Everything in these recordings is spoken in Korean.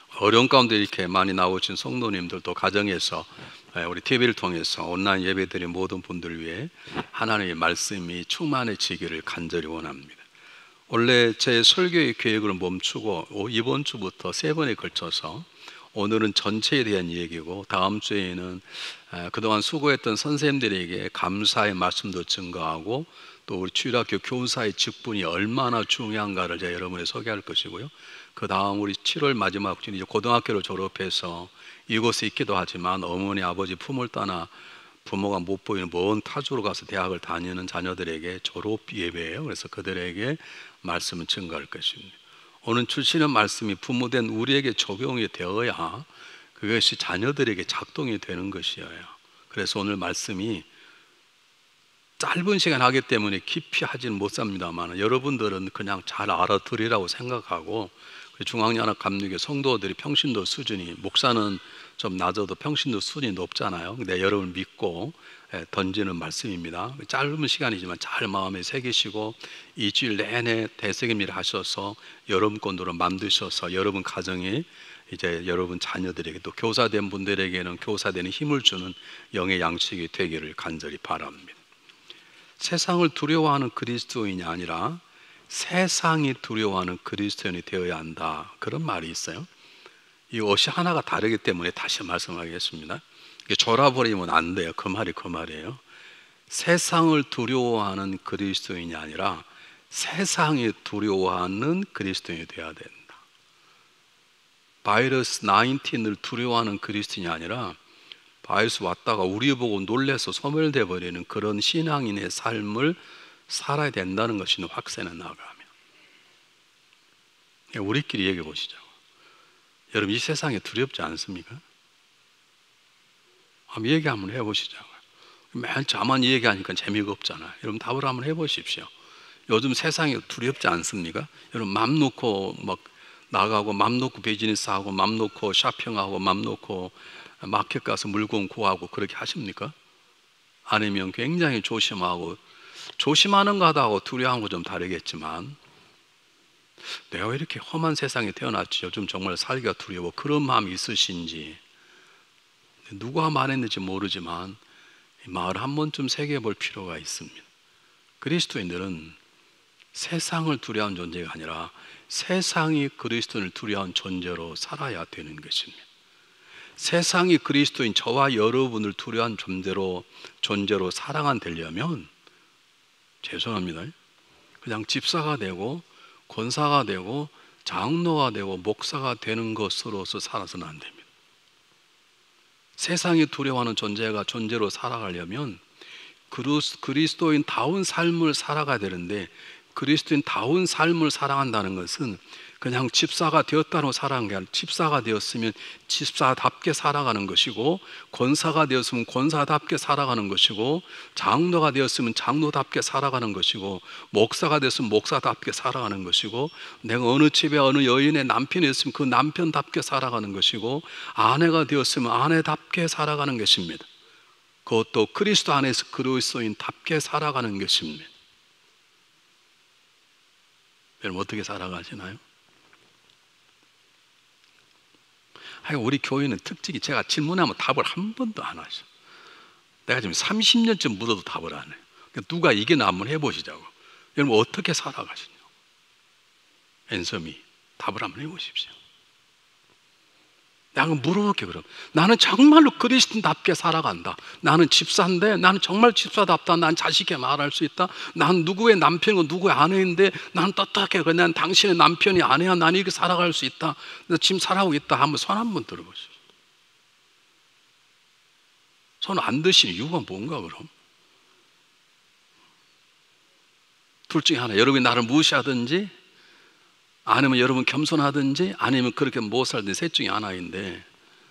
어려운 가운데 이렇게 많이 나오신 성도님들도 가정에서 우리 TV를 통해서 온라인 예배드린 모든 분들을 위해 하나님의 말씀이 충만해지기를 간절히 원합니다. 원래 제 설교의 계획을 멈추고 이번 주부터 3번에 걸쳐서 오늘은 전체에 대한 얘기고 다음 주에는 그동안 수고했던 선생님들에게 감사의 말씀도 증거하고 또 우리 주일학교 교사의 직분이 얼마나 중요한가를 제가 여러분에 소개할 것이고요. 그 다음 우리 7월 마지막 주 이제 고등학교를 졸업해서 이곳에 있기도 하지만 어머니 아버지 품을 떠나 부모가 못 보이는 먼 타주로 가서 대학을 다니는 자녀들에게 졸업 예배예요. 그래서 그들에게 말씀을 증거할 것입니다. 오늘 주시는 말씀이 부모된 우리에게 적용이 되어야 그것이 자녀들에게 작동이 되는 것이에요. 그래서 오늘 말씀이 짧은 시간 하기 때문에 깊이 하지는 못합니다만 여러분들은 그냥 잘 알아들으라고 생각하고 중앙연합 감리교 성도들이 평신도 수준이 목사는 좀 낮아도 평신도 수준이 높잖아요. 근데 여러분 믿고 던지는 말씀입니다. 짧은 시간이지만 잘 마음에 새기시고 이 주일 내내 대세김일 하셔서 여러분 건도로 만드셔서 여러분 가정에 이제 여러분 자녀들에게 또 교사된 분들에게는 교사되는 힘을 주는 영의 양식이 되기를 간절히 바랍니다. 세상을 두려워하는 그리스도인이 아니라 세상이 두려워하는 그리스도인이 되어야 한다, 그런 말이 있어요. 이 옷이 하나가 다르기 때문에 다시 말씀하겠습니다. 졸아버리면 안 돼요. 그 말이 그 말이에요. 세상을 두려워하는 그리스도인이 아니라 세상이 두려워하는 그리스도인이 되어야 된다. 바이러스 19을 두려워하는 그리스도인이 아니라 바이러스 왔다가 우리 보고 놀래서 소멸돼 버리는 그런 신앙인의 삶을 살아야 된다는 것이 확산해 나가며 우리끼리 얘기해 보시죠. 여러분 이 세상에 두렵지 않습니까? 한번 얘기 한번 해보시자고요. 맨 저만 얘기하니까 재미가 없잖아요. 여러분 답을 한번 해보십시오. 요즘 세상에 두렵지 않습니까? 여러분 맘 놓고 막 나가고 맘 놓고 비즈니스하고 맘 놓고 쇼핑하고 맘 놓고 마켓 가서 물건 구하고 그렇게 하십니까? 아니면 굉장히 조심하고 조심하는 거하고 두려워하는 거 좀 다르겠지만 내가 왜 이렇게 험한 세상에 태어났지? 요즘 정말 살기가 두려워. 그런 마음이 있으신지 누가 말했는지 모르지만 이 마음을 한 번쯤 새겨 볼 필요가 있습니다. 그리스도인들은 세상을 두려워하는 존재가 아니라 세상이 그리스도인을 두려워하는 존재로 살아야 되는 것입니다. 세상이 그리스도인 저와 여러분을 두려워하는 존재로 살아가 되려면 죄송합니다. 그냥 집사가 되고 권사가 되고 장로가 되고 목사가 되는 것으로서 살아서는 안 됩니다. 세상이 두려워하는 존재로 살아가려면 그리스도인다운 삶을 살아가야 되는데 그리스도인다운 삶을 살아간다는 것은 그냥 집사가 되었다고 살아가는 게 아니라 집사가 되었으면 집사답게 살아가는 것이고 권사가 되었으면 권사답게 살아가는 것이고 장로가 되었으면 장로답게 살아가는 것이고 목사가 되었으면 목사답게 살아가는 것이고 내가 어느 집에 어느 여인의 남편이었으면 그 남편답게 살아가는 것이고 아내가 되었으면 아내답게 살아가는 것입니다. 그것도 그리스도 안에서 그리스도인답게 살아가는 것입니다. 여러분 어떻게 살아가시나요? 우리 교회는 특징이 제가 질문하면 답을 한 번도 안 하셔. 내가 지금 30년쯤 묻어도 답을 안 해요. 누가 이기나 한번 해보시자고. 여러분 어떻게 살아가시냐? 앤서미 답을 한번 해보십시오. 내가 물어볼게. 그럼 나는 정말로 그리스도인답게 살아간다. 나는 집사인데 나는 정말 집사답다. 난 자식에게 말할 수 있다. 난 누구의 남편이고 누구의 아내인데 난 떳떳하게 그냥 당신의 남편이 아내야. 난 이렇게 살아갈 수 있다. 나 지금 살아오고 있다. 한번 손 한번 들어보시죠. 손 안 드시는 이유가 뭔가 그럼? 둘 중에 하나. 여러분이 나를 무시하든지 아니면 여러분 겸손하든지 아니면 그렇게 못 살든지 셋 중에 하나인데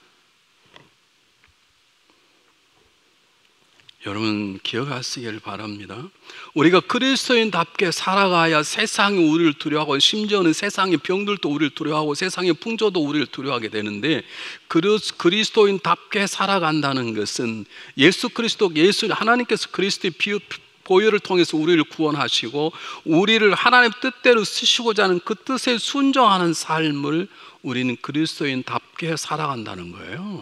여러분 기억하시기를 바랍니다. 우리가 그리스도인답게 살아가야 세상이 우리를 두려워하고 심지어는 세상의 병들도 우리를 두려워하고 세상의 풍조도 우리를 두려워하게 되는데 그리스도인답게 살아간다는 것은 하나님께서 그리스도의 보혈을 통해서 우리를 구원하시고 우리를 하나님 뜻대로 쓰시고자 하는 그 뜻에 순종하는 삶을 우리는 그리스도인답게 살아간다는 거예요.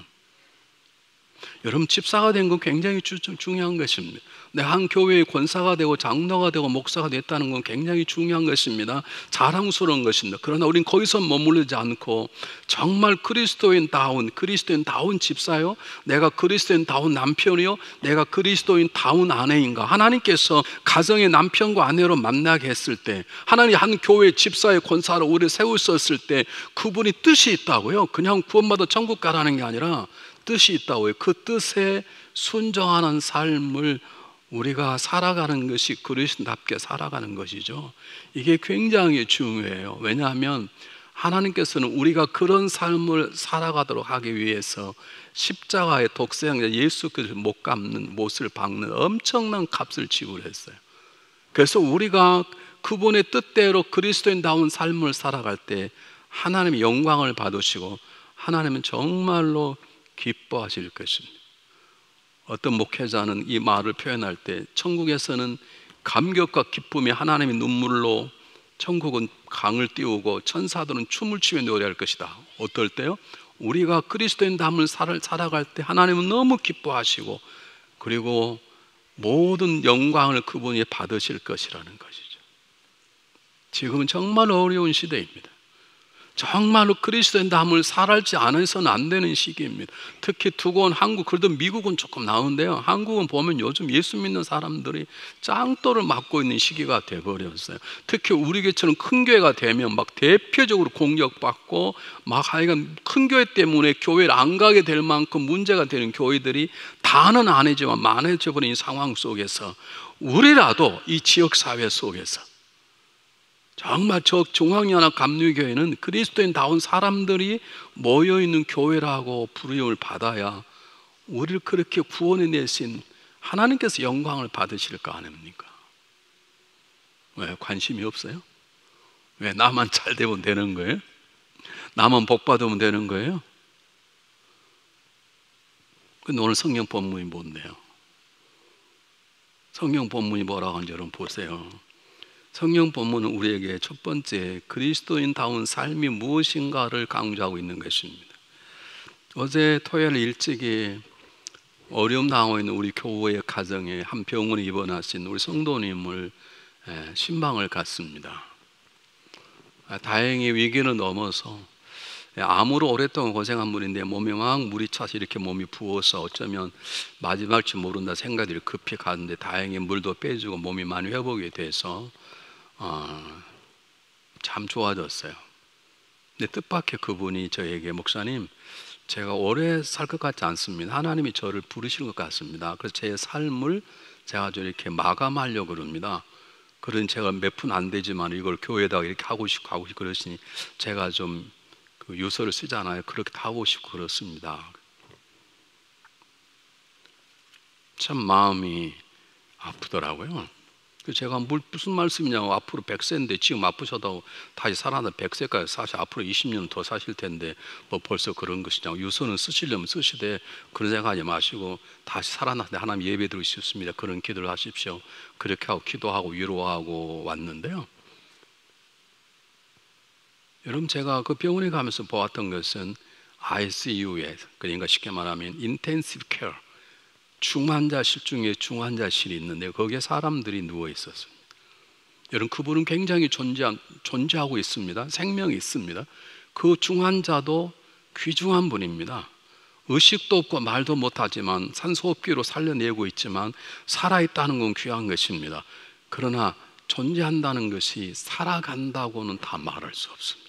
여러분, 집사가 된 건 굉장히 중요한 것입니다. 내가 한 교회의 권사가 되고 장로가 되고 목사가 됐다는 건 굉장히 중요한 것입니다. 자랑스러운 것입니다. 그러나 우린 거기서 머무르지 않고 정말 그리스도인다운 집사요, 내가 그리스도인다운 남편이요, 내가 그리스도인다운 아내인가. 하나님께서 가정의 남편과 아내로 만나게 했을 때, 하나님 한 교회 집사의 권사로 우리를 세우셨을 때 그분이 뜻이 있다고요. 그냥 구원받아 천국 가라는 게 아니라 뜻이 있다고요. 그 뜻에 순종하는 삶을 우리가 살아가는 것이 그리스도인답게 살아가는 것이죠. 이게 굉장히 중요해요. 왜냐하면 하나님께서는 우리가 그런 삶을 살아가도록 하기 위해서 십자가의 독생자 예수 그리스도 못을 박는 엄청난 값을 지불했어요. 그래서 우리가 그분의 뜻대로 그리스도인다운 삶을 살아갈 때 하나님의 영광을 받으시고 하나님은 정말로 기뻐하실 것입니다. 어떤 목회자는 이 말을 표현할 때, 천국에서는 감격과 기쁨이 하나님의 눈물로 천국은 강을 띄우고 천사들은 춤을 추며 노래할 것이다. 어떨 때요? 우리가 그리스도인담을 살아갈 때 하나님은 너무 기뻐하시고, 그리고 모든 영광을 그분이 받으실 것이라는 것이죠. 지금은 정말 어려운 시대입니다. 정말로 그리스도인담을 살지 않아서는 안 되는 시기입니다. 특히 두고 한국, 그래도 미국은 조금 나은데요, 한국은 보면 요즘 예수 믿는 사람들이 짱돌을 맞고 있는 시기가 돼버렸어요. 특히 우리 교회처럼 큰 교회가 되면 막 대표적으로 공격받고 막 하여간 큰 교회 때문에 교회를 안 가게 될 만큼 문제가 되는 교회들이 다는 아니지만 많아져 버린 상황 속에서 우리라도 이 지역사회 속에서 정말 저 중앙연합 감리교회는 그리스도인다운 사람들이 모여있는 교회라고 부름을 받아야 우리를 그렇게 구원해 내신 하나님께서 영광을 받으실 거 아닙니까? 왜 관심이 없어요? 왜 나만 잘 되면 되는 거예요? 나만 복 받으면 되는 거예요? 근데 오늘 성경 본문이 뭔데요? 성경 본문이 뭐라고 하는지 여러분 보세요. 성경 본문은 우리에게 첫 번째 그리스도인다운 삶이 무엇인가를 강조하고 있는 것입니다. 어제 토요일 일찍이 어려움 당하고 있는 우리 교회 가정에 한 병원에 입원하신 우리 성도님을 신방을 갔습니다. 다행히 위기는 넘어서 암으로 오랫동안 고생한 분인데 몸에 막 물이 차서 이렇게 몸이 부어서 어쩌면 마지막일지 모른다 생각들이 급히 가는데 다행히 물도 빼주고 몸이 많이 회복이 돼서 참 좋아졌어요. 근데 뜻밖의 그분이 저에게, 목사님, 제가 오래 살 것 같지 않습니다. 하나님이 저를 부르시는 것 같습니다. 그래서 제 삶을 제가 좀 이렇게 마감하려고 그럽니다. 그런 제가 몇 푼 안 되지만 이걸 교회에다가 이렇게 하고 싶고 그러시니 제가 좀 그 유서를 쓰잖아요. 그렇게 하고 싶고 그렇습니다. 참 마음이 아프더라고요. 제가 무슨 말씀이냐고, 앞으로 100세인데 지금 아프셔도 다시 살아나 100세까지 사실 앞으로 20년 더 사실 텐데 뭐 벌써 그런 것이냐고, 유서는 쓰시려면 쓰시되 그런 생각하지 마시고 다시 살아나는데 하나님 예배 드리고 싶습니다. 그런 기도를 하십시오. 그렇게 하고 기도하고 위로하고 왔는데요, 여러분, 제가 그 병원에 가면서 보았던 것은 ICU에, 그러니까 쉽게 말하면 인텐시브 케어, 중환자실 중에 중환자실이 있는데 거기에 사람들이 누워 있었습니다. 여러분, 그분은 굉장히 존재하고 있습니다. 생명이 있습니다. 그 중환자도 귀중한 분입니다. 의식도 없고 말도 못하지만 산소호흡기로 살려내고 있지만 살아있다는 건 귀한 것입니다. 그러나 존재한다는 것이 살아간다고는 다 말할 수 없습니다.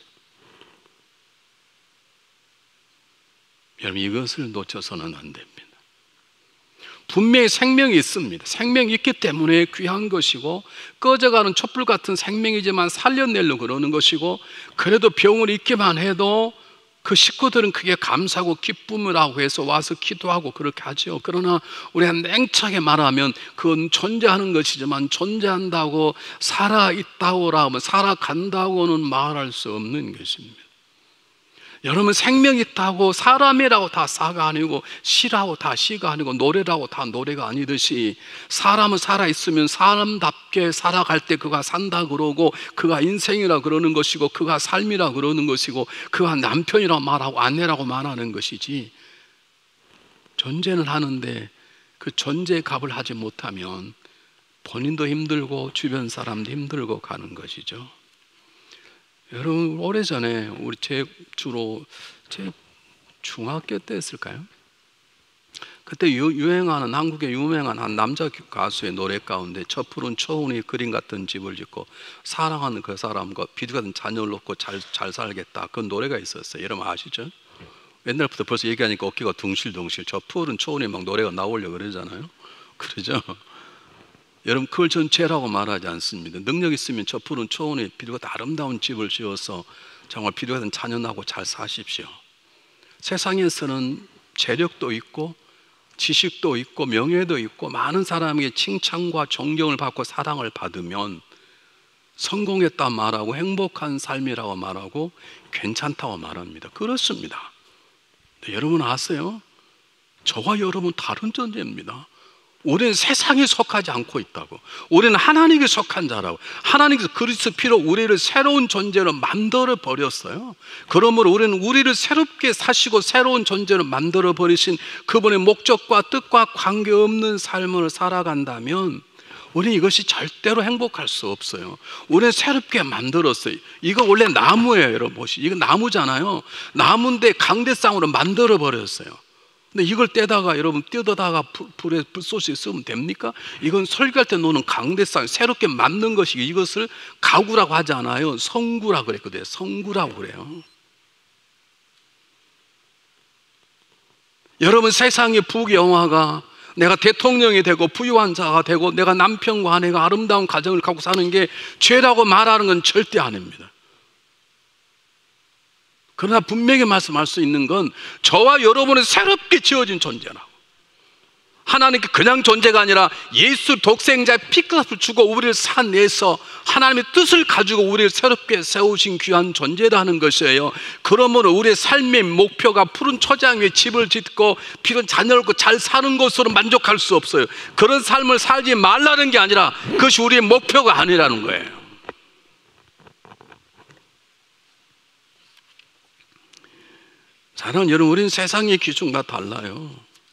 여러분, 이것을 놓쳐서는 안 됩니다. 분명히 생명이 있습니다. 생명이 있기 때문에 귀한 것이고, 꺼져가는 촛불 같은 생명이지만 살려내려고 그러는 것이고, 그래도 병을 있기만 해도 그 식구들은 크게 감사하고 기쁨을 하고 해서 와서 기도하고 그렇게 하죠. 그러나 우리가 냉철하게 말하면 그건 존재하는 것이지만 존재한다고 살아있다고 하면 살아간다고는 말할 수 없는 것입니다. 여러분 생명이 있다고 사람이라고 다 사가 아니고 시라고 다 시가 아니고 노래라고 다 노래가 아니듯이 사람은 살아있으면 사람답게 살아갈 때 그가 산다 그러고 그가 인생이라 그러는 것이고 그가 삶이라 그러는 것이고 그가 남편이라고 말하고 아내라고 말하는 것이지, 존재는 하는데 그 존재의 값을 하지 못하면 본인도 힘들고 주변 사람도 힘들고 가는 것이죠. 여러분 오래전에 제 중학교 때였을까요? 그때 유행하는 한국의 유명한 한 남자 가수의 노래 가운데 저 푸른 초원이 그림 같은 집을 짓고 사랑하는 그 사람과 비둘기 같은 자녀를 놓고 잘 살겠다, 그 노래가 있었어요. 여러분 아시죠? 옛날부터 벌써 얘기하니까 어깨가 둥실둥실. 저 푸른 초원이 막 노래가 나오려고 그러잖아요. 그러죠? 여러분 그걸 전 죄라고 말하지 않습니다. 능력 있으면 저 푸른 초원에 비둘기 같은 아름다운 집을 지어서 정말 비둘기 같은 자녀하고 잘 사십시오. 세상에서는 재력도 있고 지식도 있고 명예도 있고 많은 사람에게 칭찬과 존경을 받고 사랑을 받으면 성공했다 말하고 행복한 삶이라고 말하고 괜찮다고 말합니다. 그렇습니다. 네, 여러분 아세요? 저와 여러분 다른 존재입니다. 우리는 세상에 속하지 않고 있다고. 우리는 하나님께 속한 자라고. 하나님께서 그리스도 피로 우리를 새로운 존재로 만들어 버렸어요. 그러므로 우리는 우리를 새롭게 사시고 새로운 존재로 만들어 버리신 그분의 목적과 뜻과 관계없는 삶을 살아간다면 우리는 이것이 절대로 행복할 수 없어요. 우리는 새롭게 만들었어요. 이거 원래 나무예요. 여러분 보시죠. 이거 나무잖아요. 나무인데 강대상으로 만들어 버렸어요. 근데 이걸 떼다가 여러분 뜯어다가 불에 불쏘시 쓰면 됩니까? 이건 설교할 때 노는 강대상, 새롭게 만든 것이, 이것을 가구라고 하지 않아요. 성구라고 그랬거든요. 성구라고 그래요. 여러분 세상의 부귀영화가 내가 대통령이 되고 부유한 자가 되고 내가 남편과 아내가 아름다운 가정을 갖고 사는 게 죄라고 말하는 건 절대 아닙니다. 그러나 분명히 말씀할 수 있는 건 저와 여러분은 새롭게 지어진 존재라고. 하나님께 그냥 존재가 아니라 예수 독생자의 피값을 주고 우리를 살내서 하나님의 뜻을 가지고 우리를 새롭게 세우신 귀한 존재라는 것이에요. 그러므로 우리의 삶의 목표가 푸른 초장 위에 집을 짓고 비건 자녀를 얻고 잘 사는 것으로 만족할 수 없어요. 그런 삶을 살지 말라는 게 아니라 그것이 우리의 목표가 아니라는 거예요. 사랑하는 여러분, 우리는 세상의 기준과 달라요.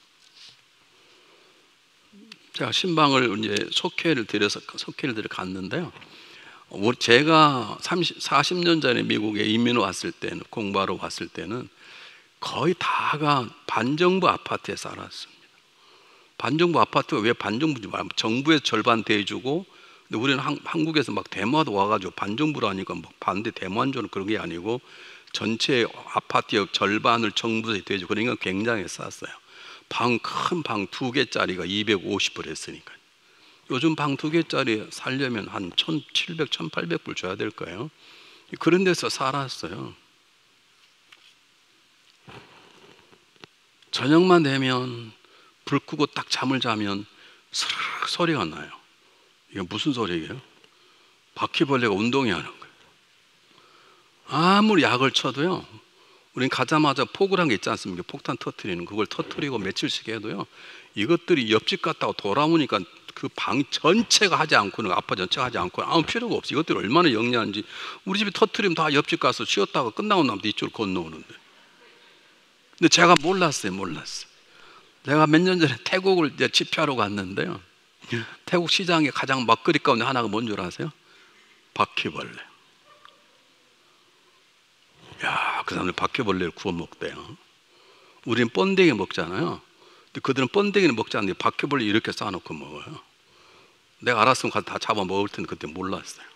제가 신방을 이제 속회를 들여 갔는데요. 제가 40년 전에 미국에 이민 왔을 때는, 공부하러 왔을 때는 거의 다가 반정부 아파트에 살았습니다. 반정부 아파트가 왜 반정부인지 말하면 정부에서 절반 대주고, 근데 우리는 한국에서 막 데모도 와가지고 반정부라니까 막 반대 데모한조는 그런 게 아니고 전체 아파트의 절반을 정부에서 대주고, 그러니까 굉장히 쌌어요. 큰 방 2개짜리가 250불 했으니까요. 요즘 방 2개짜리 살려면 한 1,700, 1,800불 줘야 될 거예요. 그런 데서 살았어요. 저녁만 되면 불 끄고 딱 잠을 자면 스르륵 소리가 나요. 이게 무슨 소리예요? 바퀴벌레가 운동이 하는 거예요. 아무리 약을 쳐도요, 우린 가자마자 폭우란 게 있지 않습니까? 폭탄 터뜨리는, 그걸 터뜨리고 며칠씩 해도요, 이것들이 옆집 갔다가 돌아오니까 그 방 전체가 하지 않고는, 아파 전체가 하지 않고 아무 필요가 없어. 이것들이 얼마나 영리한지. 우리 집이 터뜨리면 다 옆집 가서 쉬었다가 끝나고 나면 이쪽으로 건너오는데. 근데 제가 몰랐어요. 내가 몇 년 전에 태국을 이제 집회하러 갔는데요, 태국 시장에 가장 먹거리 가운데 하나가 뭔 줄 아세요? 바퀴벌레. 야, 그 사람들 바퀴벌레를 구워 먹대요. 우리는 번데기 먹잖아요. 근데 그들은 번데기는 먹지 않는데 바퀴벌레 이렇게 싸놓고 먹어요. 내가 알았으면 가서 다 잡아 먹을 텐데 그때 몰랐어요.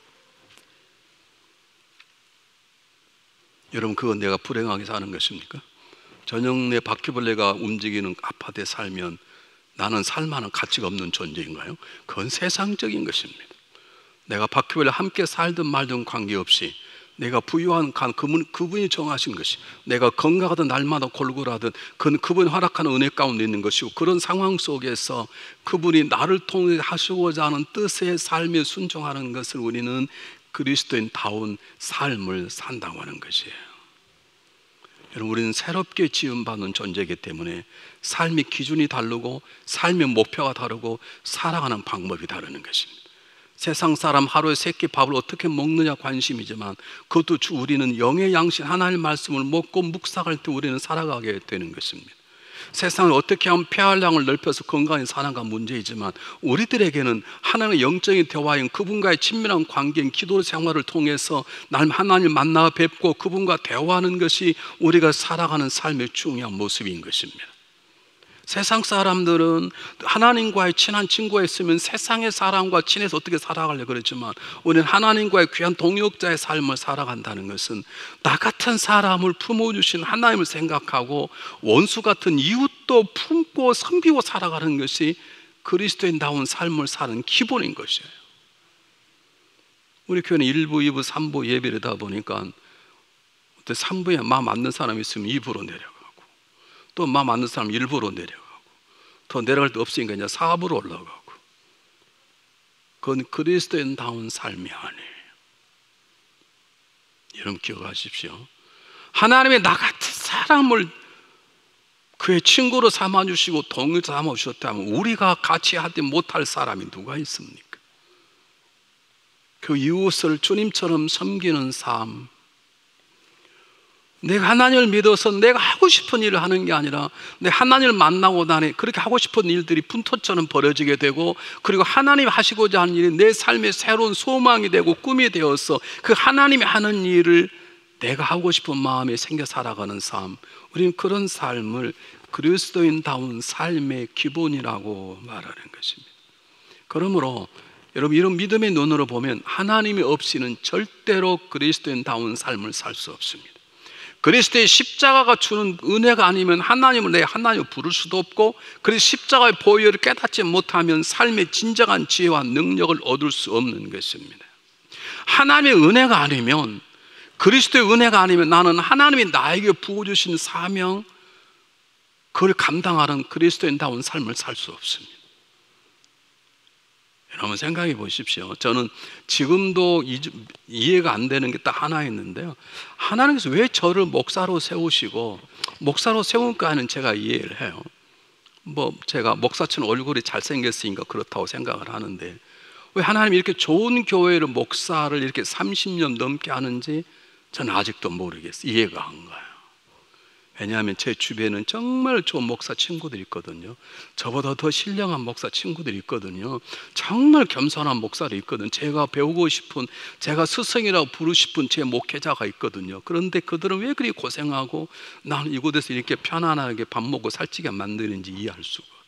여러분, 그건 내가 불행하게 사는 것입니까? 저녁 내 바퀴벌레가 움직이는 아파트에 살면 나는 살만한 가치가 없는 존재인가요? 그건 세상적인 것입니다. 내가 바퀴벌레와 함께 살든 말든 관계없이 내가 부유한 그분이 정하신 것이, 내가 건강하든 날마다 골골하든 그분이 허락하는 은혜 가운데 있는 것이고, 그런 상황 속에서 그분이 나를 통해 하시고자 하는 뜻의 삶에 순종하는 것을 우리는 그리스도인다운 삶을 산다고 하는 것이에요. 여러분, 우리는 새롭게 지음받은 존재이기 때문에 삶의 기준이 다르고 삶의 목표가 다르고 살아가는 방법이 다르는 것입니다. 세상 사람 하루에 3끼 밥을 어떻게 먹느냐 관심이지만, 그것도 우리는 영의 양식 하나님의 말씀을 먹고 묵상할 때 우리는 살아가게 되는 것입니다. 세상을 어떻게 하면 폐활량을 넓혀서 건강히 사는가 문제이지만, 우리들에게는 하나님의 영적인 대화인 그분과의 친밀한 관계인 기도 생활을 통해서 날 하나님을 만나 뵙고 그분과 대화하는 것이 우리가 살아가는 삶의 중요한 모습인 것입니다. 세상 사람들은 하나님과의 친한 친구가 있으면 세상의 사람과 친해서 어떻게 살아가려고 그러지만, 우리는 하나님과의 귀한 동역자의 삶을 살아간다는 것은 나 같은 사람을 품어주신 하나님을 생각하고 원수 같은 이웃도 품고 섬기고 살아가는 것이 그리스도인다운 삶을 사는 기본인 것이에요. 우리 교회는 1부, 2부, 3부 예배를 하다 보니까 3부에 마음 맞는 사람이 있으면 2부로 내려가고, 또 마음 맞는 사람 1부로 내려가고, 더 내려갈 데 없으니까 이제 4부로 올라가고. 그건 그리스도인다운 삶이 아니에요. 여러분 기억하십시오. 하나님의 나 같은 사람을 그의 친구로 삼아주시고 동료 삼아주셨다면 우리가 같이 하지 못할 사람이 누가 있습니까? 그 이웃을 주님처럼 섬기는 삶, 내가 하나님을 믿어서 내가 하고 싶은 일을 하는 게 아니라 내가 하나님을 만나고 나니 그렇게 하고 싶은 일들이 분토처럼 벌어지게 되고, 그리고 하나님이 하시고자 하는 일이 내 삶의 새로운 소망이 되고 꿈이 되어서 그 하나님이 하는 일을 내가 하고 싶은 마음이 생겨 살아가는 삶, 우리는 그런 삶을 그리스도인다운 삶의 기본이라고 말하는 것입니다. 그러므로 여러분, 이런 믿음의 눈으로 보면 하나님이 없이는 절대로 그리스도인다운 삶을 살 수 없습니다. 그리스도의 십자가가 주는 은혜가 아니면 하나님을 내 하나님을 부를 수도 없고, 그래서 십자가의 보혈을 깨닫지 못하면 삶의 진정한 지혜와 능력을 얻을 수 없는 것입니다. 하나님의 은혜가 아니면, 그리스도의 은혜가 아니면 나는 하나님이 나에게 부어주신 사명, 그걸 감당하는 그리스도인다운 삶을 살 수 없습니다. 여러분 생각해 보십시오. 저는 지금도 이해가 안 되는 게 딱 하나 있는데요, 하나님께서 왜 저를 목사로 세우시고, 목사로 세운가는 제가 이해를 해요. 제가 목사처럼 얼굴이 잘생겼으니까 그렇다고 생각을 하는데, 왜 하나님이 이렇게 좋은 교회를 목사를 이렇게 30년 넘게 하는지 저는 아직도 모르겠어요. 이해가 안 가요. 왜냐하면 제 주변에는 정말 좋은 목사 친구들이 있거든요. 저보다 더 신령한 목사 친구들이 있거든요. 정말 겸손한 목사들이 있거든요. 제가 배우고 싶은, 제가 스승이라고 부르고 싶은 제 목회자가 있거든요. 그런데 그들은 왜 그리 고생하고 나는 이곳에서 이렇게 편안하게 밥 먹고 살찌게 만드는지 이해할 수가 없어요.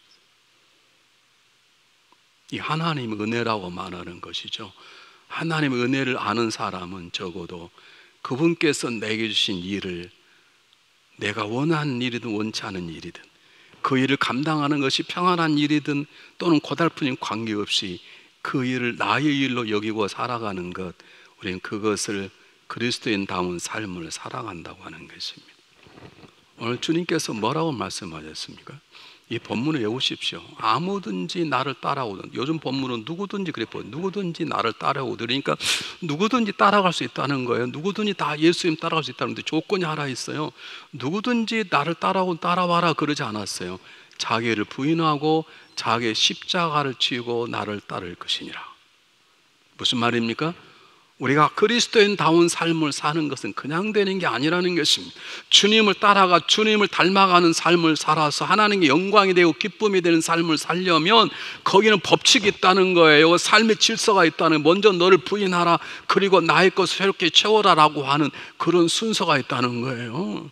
이 하나님의 은혜라고 말하는 것이죠. 하나님의 은혜를 아는 사람은 적어도 그분께서 내게 주신 일을, 내가 원하는 일이든 원치 않은 일이든 그 일을 감당하는 것이 평안한 일이든 또는 고달픈 일 관계없이 그 일을 나의 일로 여기고 살아가는 것, 우리는 그것을 그리스도인다운 삶을 살아간다고 하는 것입니다. 오늘 주님께서 뭐라고 말씀하셨습니까? 이 본문을 외우십시오. 아무든지 나를 따라오든, 요즘 본문은 누구든지 그래 보여요. 누구든지 나를 따라오든, 그러니까 누구든지 따라갈 수 있다는 거예요. 누구든지 다 예수님 따라갈 수 있다는데 조건이 하나 있어요. 누구든지 나를 따라와라 그러지 않았어요. 자기를 부인하고 자기의 십자가를 지고 나를 따를 것이니라. 무슨 말입니까? 우리가 그리스도인다운 삶을 사는 것은 그냥 되는 게 아니라는 것입니다. 주님을 따라가 주님을 닮아가는 삶을 살아서 하나님께 영광이 되고 기쁨이 되는 삶을 살려면 거기는 법칙이 있다는 거예요. 삶의 질서가 있다는, 먼저 너를 부인하라, 그리고 나의 것을 새롭게 채워라라고 하는 그런 순서가 있다는 거예요.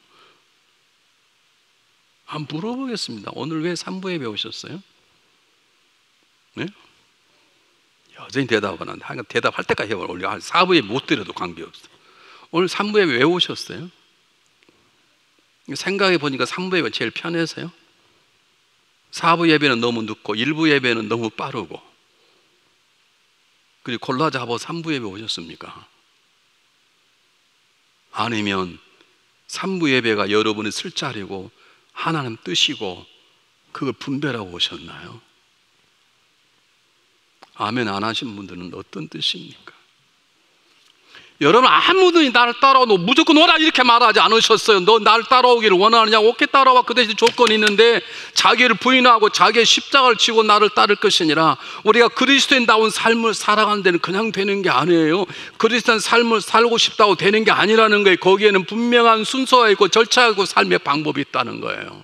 한번 물어보겠습니다. 오늘 왜 3부에 배우셨어요? 네? 여전히 대답은 안 돼. 대답할 때까지 해버려. 4부에 못 드려도 관계없어. 오늘 3부에 왜 오셨어요? 생각해 보니까 3부에 제일 편해서요. 4부 예배는 너무 늦고 1부 예배는 너무 빠르고, 그리고 골라 잡아 3부 예배 오셨습니까? 아니면 3부 예배가 여러분의 술자리고 하나님 뜻이고 그걸 분별하고 오셨나요? 아멘 안 하신 분들은 어떤 뜻입니까? 여러분 아무도 나를 따라와 너 무조건 오라 이렇게 말하지 않으셨어요. 너 나를 따라오기를 원하느냐? 오케이 따라와. 그 대신 조건이 있는데 자기를 부인하고 자기의 십자가를 지고 나를 따를 것이니라. 우리가 그리스도인다운 삶을 살아가는 데는 그냥 되는 게 아니에요. 그리스도인 삶을 살고 싶다고 되는 게 아니라는 거예요. 거기에는 분명한 순서가 있고 절차가 있고 삶의 방법이 있다는 거예요.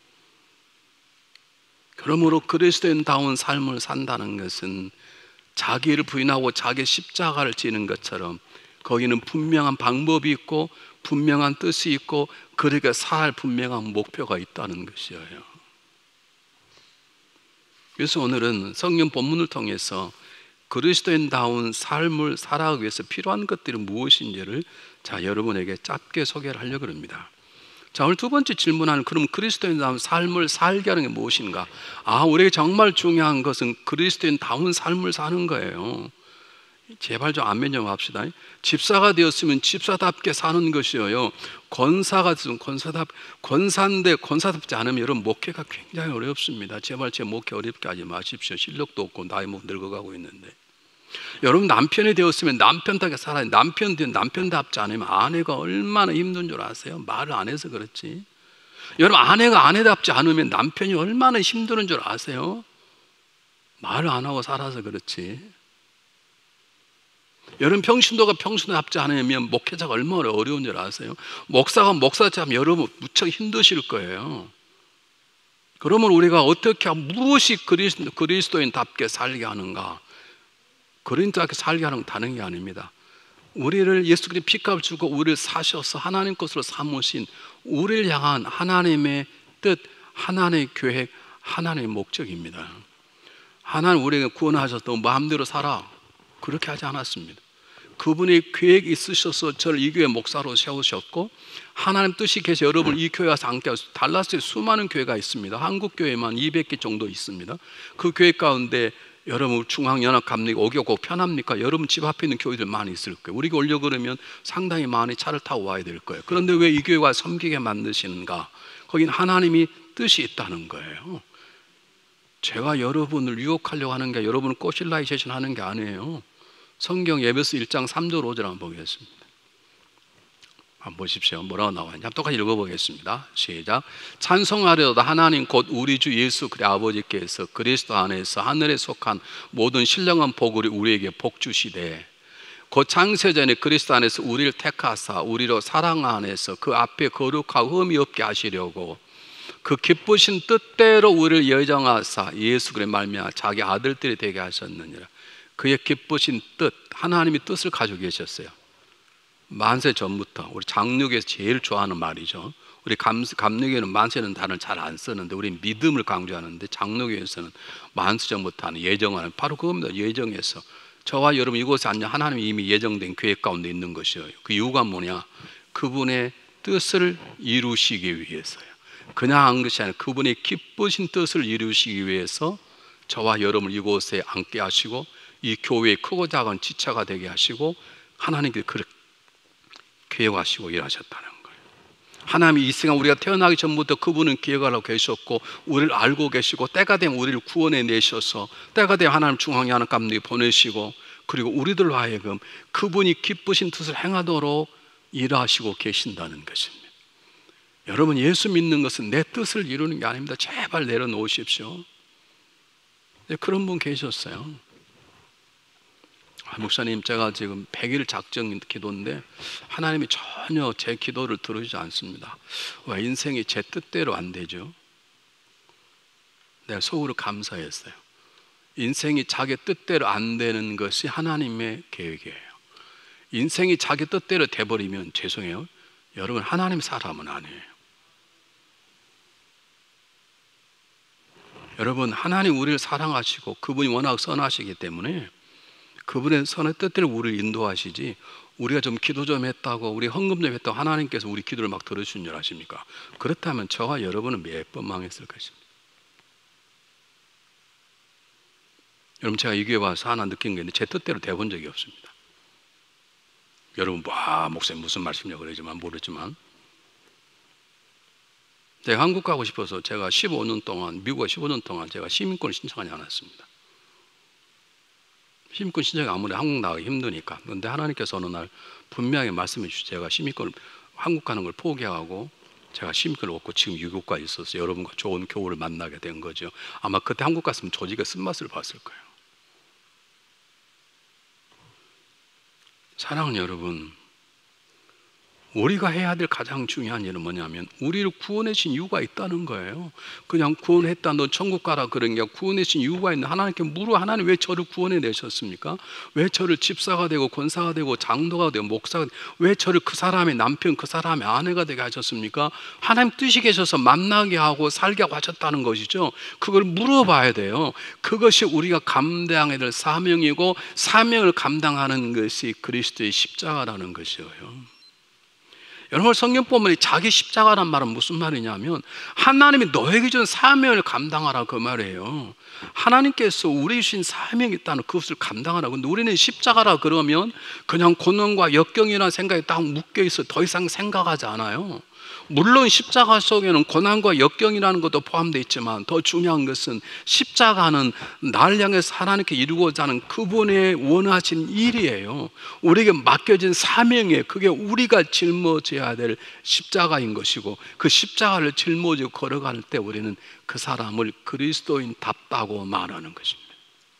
그러므로 그리스도인다운 삶을 산다는 것은 자기를 부인하고 자기의 십자가를 지는 것처럼 거기는 분명한 방법이 있고 분명한 뜻이 있고 그렇게 살 분명한 목표가 있다는 것이에요. 그래서 오늘은 성경 본문을 통해서 그리스도인다운 삶을 살아가기 위해서 필요한 것들이 무엇인지를 여러분에게 짧게 소개를 하려고 합니다. 자, 오늘 두 번째 질문하는 그럼 그리스도인다운 삶을 살게 하는 게 무엇인가? 우리에게 정말 중요한 것은 그리스도인다운 삶을 사는 거예요. 제발 좀 아멘 좀 합시다. 집사가 되었으면 집사답게 사는 것이에요. 권사가 되었으면 권사인데 권사답지 않으면 여러분 목회가 굉장히 어렵습니다. 제발 제 목회 어렵게 하지 마십시오. 실력도 없고 나이 먹고 늙어가고 있는데. 여러분 남편이 되었으면 남편답게 살아야 돼요. 남편답지 않으면 아내가 얼마나 힘든 줄 아세요? 말을 안 해서 그렇지. 여러분 아내가 아내답지 않으면 남편이 얼마나 힘드는 줄 아세요? 말을 안 하고 살아서 그렇지. 여러분 평신도가 평신도답지 않으면 목회자가 얼마나 어려운 줄 아세요? 목사가 목사답지 않으면 여러분 무척 힘드실 거예요. 그러면 우리가 어떻게 무엇이 그리스도인답게 살게 하는가? 그리스도인답게 살게 하는 건 다른 게 아닙니다. 우리를 예수 그리스도의 피값을 주고 우리를 사셔서 하나님 것으로 삼으신 우리를 향한 하나님의 뜻, 하나님의 계획, 하나님의 목적입니다. 하나님 우리에게 구원하셔서 너 마음대로 살아 그렇게 하지 않았습니다. 그분의 계획이 있으셔서 저를 이 교회 목사로 세우셨고 하나님 뜻이 계셔 여러분 이 교회 와서 함께 하셔서 달라스에 수많은 교회가 있습니다. 한국 교회만 200개 정도 있습니다. 그 교회 가운데 여러분 중앙연합 갑니까? 오교고 편합니까? 여러분 집 앞에 있는 교회들 많이 있을 거예요. 우리가 오려고 그러면 상당히 많이 차를 타고 와야 될 거예요. 그런데 왜 이 교회가 섬기게 만드시는가? 거긴 하나님이 뜻이 있다는 거예요. 제가 여러분을 유혹하려고 하는 게 여러분을 꼬실라이제이션 하는 게 아니에요. 성경 에베소 1장 3절 5절 한번 보겠습니다. 한번 보십시오. 뭐라고 나와있냐? 똑같이 읽어보겠습니다. 시작. 찬송하려다 하나님 곧 우리 주 예수 그리스도의 아버지께서 그리스도 안에서 하늘에 속한 모든 신령한 복을 우리에게 복주시되 곧 창세전에 그리스도 안에서 우리를 택하사 우리로 사랑 안에서 그 앞에 거룩하고 흠이 없게 하시려고 그 기쁘신 뜻대로 우리를 예정하사 예수 그리스도의 말미암아 자기 아들들이 되게 하셨느니라. 그의 기쁘신 뜻, 하나님이 뜻을 가지고 계셨어요. 만세 전부터 우리 장로교에서 제일 좋아하는 말이죠. 우리 감리교는 만세는 단어를 잘 안 쓰는데 우리 믿음을 강조하는데 장로교에서는 만세 전부터 하는 예정하는 바로 그겁니다. 예정해서 저와 여러분 이곳에 앉아 하나님이 이미 예정된 계획 가운데 있는 것이에요. 그 이유가 뭐냐? 그분의 뜻을 이루시기 위해서요. 그냥 한 것이 아니라 그분의 기쁘신 뜻을 이루시기 위해서 저와 여러분을 이곳에 앉게 하시고 이 교회의 크고 작은 지체가 되게 하시고 하나님께 그렇게 계획하시고 일하셨다는 거예요. 하나님이 이 시간 우리가 태어나기 전부터 그분은 계획을 하고 계셨고 우리를 알고 계시고 때가 되면 우리를 구원해 내셔서 때가 되면 하나님 중앙에 하는 감독에 보내시고 그리고 우리들로 하여금 그분이 기쁘신 뜻을 행하도록 일하시고 계신다는 것입니다. 여러분 예수 믿는 것은 내 뜻을 이루는 게 아닙니다. 제발 내려놓으십시오. 그런 분 계셨어요. 목사님 제가 지금 100일 작정 기도인데 하나님이 전혀 제 기도를 들으시지 않습니다. 왜 인생이 제 뜻대로 안 되죠? 내가 속으로 감사했어요. 인생이 자기 뜻대로 안 되는 것이 하나님의 계획이에요. 인생이 자기 뜻대로 돼버리면 죄송해요. 여러분 하나님 사람은 아니에요. 여러분 하나님 우리를 사랑하시고 그분이 워낙 선하시기 때문에 그분의 선의 뜻대로 우리를 인도하시지 우리가 좀 기도 좀 했다고 우리 헌금 좀 했다고 하나님께서 우리 기도를 막 들어주신 줄 아십니까? 그렇다면 저와 여러분은 몇 번 망했을 것입니다. 여러분 제가 이 교회 와서 하나 느낀 게 있는데 제 뜻대로 돼본 적이 없습니다. 여러분 목사님 무슨 말씀이냐고 그러지만 모르지만 제가 한국 가고 싶어서 제가 15년 동안 미국에 15년 동안 제가 시민권을 신청하지 않았습니다. 시민권 신청이 아무리 한국 나가기 힘드니까. 그런데 하나님께서 어느 날 분명히 말씀해 주시죠. 제가 시민권을 한국 가는 걸 포기하고 제가 시민권을 얻고 지금 유교과에 있어서 여러분과 좋은 교우를 만나게 된 거죠. 아마 그때 한국 갔으면 조직의 쓴맛을 봤을 거예요. 사랑하는 여러분, 우리가 해야 될 가장 중요한 일은 뭐냐면 우리를 구원해 주신 이유가 있다는 거예요. 그냥 구원했다 너 천국 가라 그런 게 구원해 주신 이유가 있는, 하나님께 물어. 하나님 왜 저를 구원해 내셨습니까? 왜 저를 집사가 되고 권사가 되고 장로가 되고 목사가 되고 왜 저를 그 사람의 남편 그 사람의 아내가 되게 하셨습니까? 하나님 뜻이 계셔서 만나게 하고 살게 하셨다는 것이죠. 그걸 물어봐야 돼요. 그것이 우리가 감당해야 될 사명이고 사명을 감당하는 것이 그리스도의 십자가라는 것이에요. 여러분, 성경 보면 자기 십자가란 말은 무슨 말이냐면 하나님이 너에게 준 사명을 감당하라 그 말이에요. 하나님께서 우리 주신 사명이 있다는 그것을 감당하라. 근데 우리는 십자가라 그러면 그냥 고난과 역경이라는 생각이 딱 묶여 있어 더 이상 생각하지 않아요. 물론 십자가 속에는 고난과 역경이라는 것도 포함되어 있지만 더 중요한 것은 십자가는 나를 향해서 하나님께 이루고자 하는 그분의 원하신 일이에요. 우리에게 맡겨진 사명이에요. 그게 우리가 짊어져야 될 십자가인 것이고, 그 십자가를 짊어지고 걸어갈 때 우리는 그 사람을 그리스도인답다고 말하는 것입니다.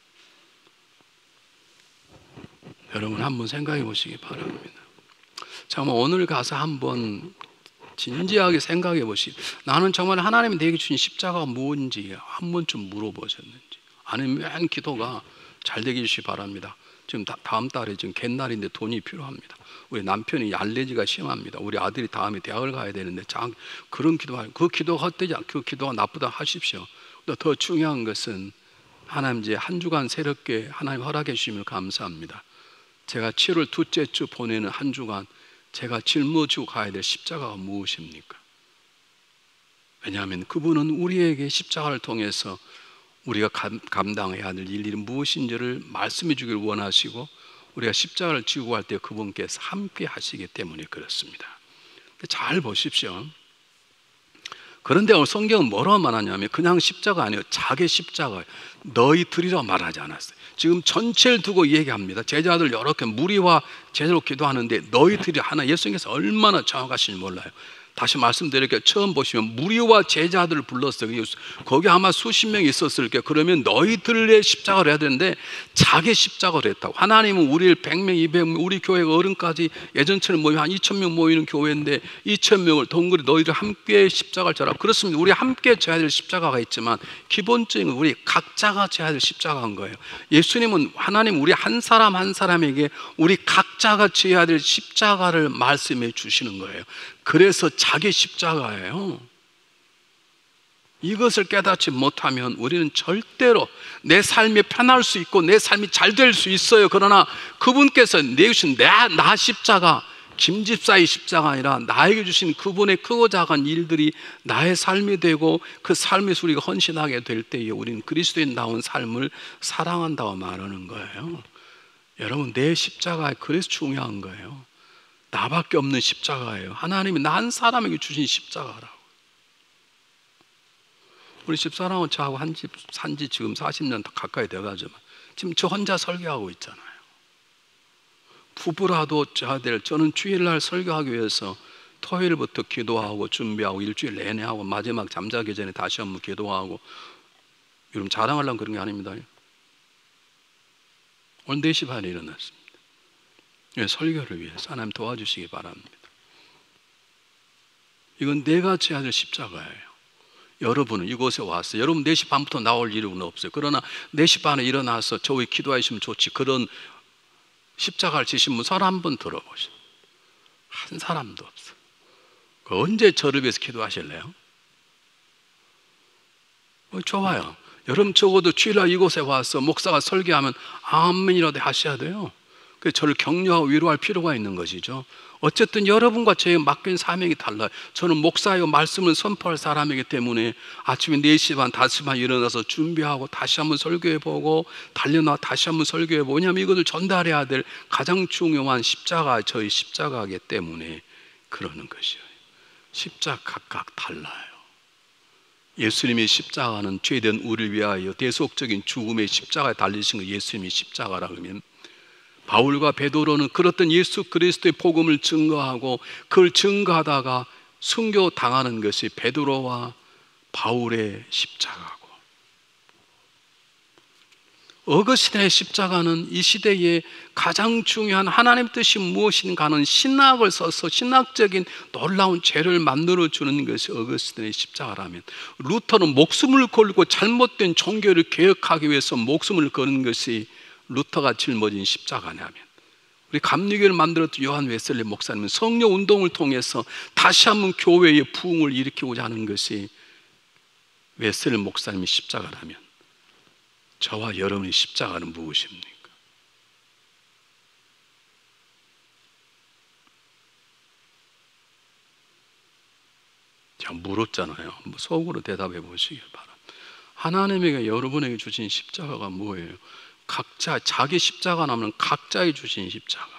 여러분 한번 생각해 보시기 바랍니다. 정말 오늘 가서 한번 진지하게 생각해 보시. 나는 정말 하나님이 내게 주신 십자가가 뭔지 한 번쯤 물어보셨는지, 아니면 기도가 잘 되게 해주시기 바랍니다. 지금 다음 달에 지금 갯날인데 돈이 필요합니다. 우리 남편이 알레르기가 심합니다. 우리 아들이 다음에 대학을 가야 되는데 그런 기도하고, 그 기도가 헛되지 않고 그 기도가 나쁘다 하십시오. 더 중요한 것은 하나님 이제 한 주간 새롭게 하나님 허락해 주시면 감사합니다. 제가 7월 둘째 주 보내는 한 주간 제가 짊어지고 가야 될 십자가가 무엇입니까? 왜냐하면 그분은 우리에게 십자가를 통해서 우리가 감당해야 할 일이 무엇인지를 말씀해 주길 원하시고, 우리가 십자가를 지고 갈 때 그분께서 함께 하시기 때문에 그렇습니다. 잘 보십시오. 그런데 성경은 뭐라고 말하냐면 그냥 십자가 아니에요. 자기 십자가예요. 너희들이라고 말하지 않았어요. 지금 전체를 두고 얘기합니다. 제자들 여러 개 무리와 제자로 기도하는데 너희들이 하나, 예수님께서 얼마나 정확하신지 몰라요. 다시 말씀드릴게요. 처음 보시면 무리와 제자들을 불렀어요. 거기 아마 수십 명이 있었을 거예요. 그러면 너희들의 십자가를 해야 되는데 자기 십자가를 했다고. 하나님은 우리를 100명, 200명, 우리 교회가 어른까지 예전처럼 모이면 한 2,000명 모이는 교회인데 2,000명을 동그리 너희들 함께 십자가를 져라. 그렇습니다. 우리 함께 져야 될 십자가가 있지만 기본적인 우리 각자가 져야 될 십자가인 거예요. 예수님은, 하나님 우리 한 사람 한 사람에게 우리 각자가 져야 될 십자가를 말씀해 주시는 거예요. 그래서 자기 십자가예요. 이것을 깨닫지 못하면 우리는 절대로 내 삶이 편할 수 있고 내 삶이 잘 될 수 있어요. 그러나 그분께서 내주신 나 십자가, 김집사의 십자가 아니라 나에게 주신 그분의 크고 작은 일들이 나의 삶이 되고 그 삶에서 우리가 헌신하게 될 때에 우리는 그리스도인다운 삶을 사랑한다고 말하는 거예요. 여러분, 내 십자가 그래서 중요한 거예요. 나밖에 없는 십자가예요. 하나님이 나 한 사람에게 주신 십자가라고. 우리 집사람은 저하고 산지 지금 40년 가까이 돼가지고 지금 저 혼자 설교하고 있잖아요. 부부라도 저는 주일날 설교하기 위해서 토요일부터 기도하고 준비하고 일주일 내내 하고 마지막 잠자기 전에 다시 한번 기도하고. 여러분 자랑하려면 그런 게 아닙니다. 오늘 4시 반에 일어났습니다. 설교를 위해서 하나님 도와주시기 바랍니다. 이건 내가 져야 될 십자가예요. 여러분은 이곳에 왔어요. 여러분 4시 반부터 나올 일은 없어요. 그러나 4시 반에 일어나서 저희 기도하시면 좋지. 그런 십자가를 지신 분 손 한번 들어보시죠. 한 사람도 없어요. 언제 저를 위해서 기도하실래요? 좋아요. 여러분 적어도 주일날 이곳에 와서 목사가 설교하면 아멘이라도 하셔야 돼요. 그래서 저를 격려하고 위로할 필요가 있는 것이죠. 어쨌든 여러분과 저에게 맡긴 사명이 달라요. 저는 목사이고 말씀을 선포할 사람이기 때문에 아침에 4시 반, 5시 반 일어나서 준비하고 다시 한번 설교해보고 달려나 다시 한번 설교해보고, 왜냐하면 이것을 전달해야 될 가장 중요한 십자가, 저희 십자가이기 때문에 그러는 것이에요. 십자가 각각 달라요. 예수님의 십자가는 죄된 우리를 위하여 대속적인 죽음의 십자가에 달리신 거 예수님의 십자가라 그러면, 바울과 베드로는 그렇던 예수 그리스도의 복음을 증거하고 그걸 증거하다가 순교 당하는 것이 베드로와 바울의 십자가고, 어거스틴의 십자가는 이 시대에 가장 중요한 하나님의 뜻이 무엇인가는 신학을 써서 신학적인 놀라운 죄를 만들어주는 것이 어거스틴의 십자가라면, 루터는 목숨을 걸고 잘못된 종교를 개혁하기 위해서 목숨을 거는 것이 루터가 짊어진 십자가냐면, 우리 감리교를 만들었던 요한 웨슬리 목사님은 성령 운동을 통해서 다시 한번 교회의 부흥을 일으키고자 하는 것이 웨슬리 목사님의 십자가라면, 저와 여러분의 십자가는 무엇입니까? 제가 물었잖아요. 속으로 대답해 보시길 바랍니다. 하나님에게 여러분에게 주신 십자가가 뭐예요? 각자 자기 십자가 나면 각자의 주신 십자가예요.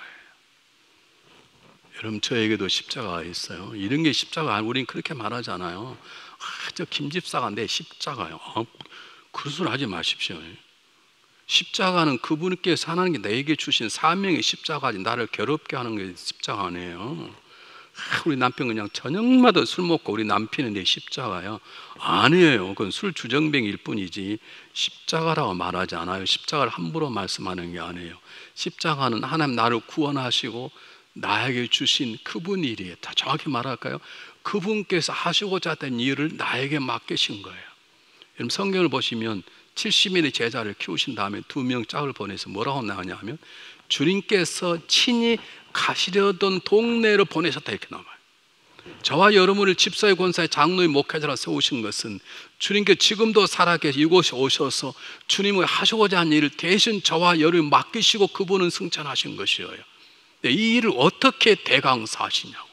여러분, 저에게도 십자가가 있어요. 이런 게 십자가, 우린 그렇게 말하잖아요. 저 김집사가 내 십자가요. 그런 소리 하지 마십시오. 십자가는 그분께서 하나님께 내게 주신 사명의 십자가지, 나를 괴롭게 하는 게 십자가 아니에요. 우리 남편 그냥 저녁마다 술 먹고 우리 남편이 내 십자가요. 아니에요. 그건 술 주정뱅이일 뿐이지 십자가라고 말하지 않아요. 십자가를 함부로 말씀하는 게 아니에요. 십자가는 하나님 나를 구원하시고 나에게 주신 그분 일이에요. 다 정확히 말할까요? 그분께서 하시고자 했던 일을 나에게 맡기신 거예요. 여러분, 성경을 보시면 70인의 제자를 키우신 다음에 2명 짝을 보내서 뭐라고 나오냐면, 주님께서 친히 가시려던 동네로 보내셨다 이렇게 나와요. 저와 여러분을 집사의 권사의 장로의 목회자로 세우신 것은 주님께 지금도 살아계시 이곳에 오셔서 주님의 하시고자 한 일을 대신 저와 여러분을 맡기시고 그분은 승천하신 것이에요. 이 일을 어떻게 대강사하시냐고요.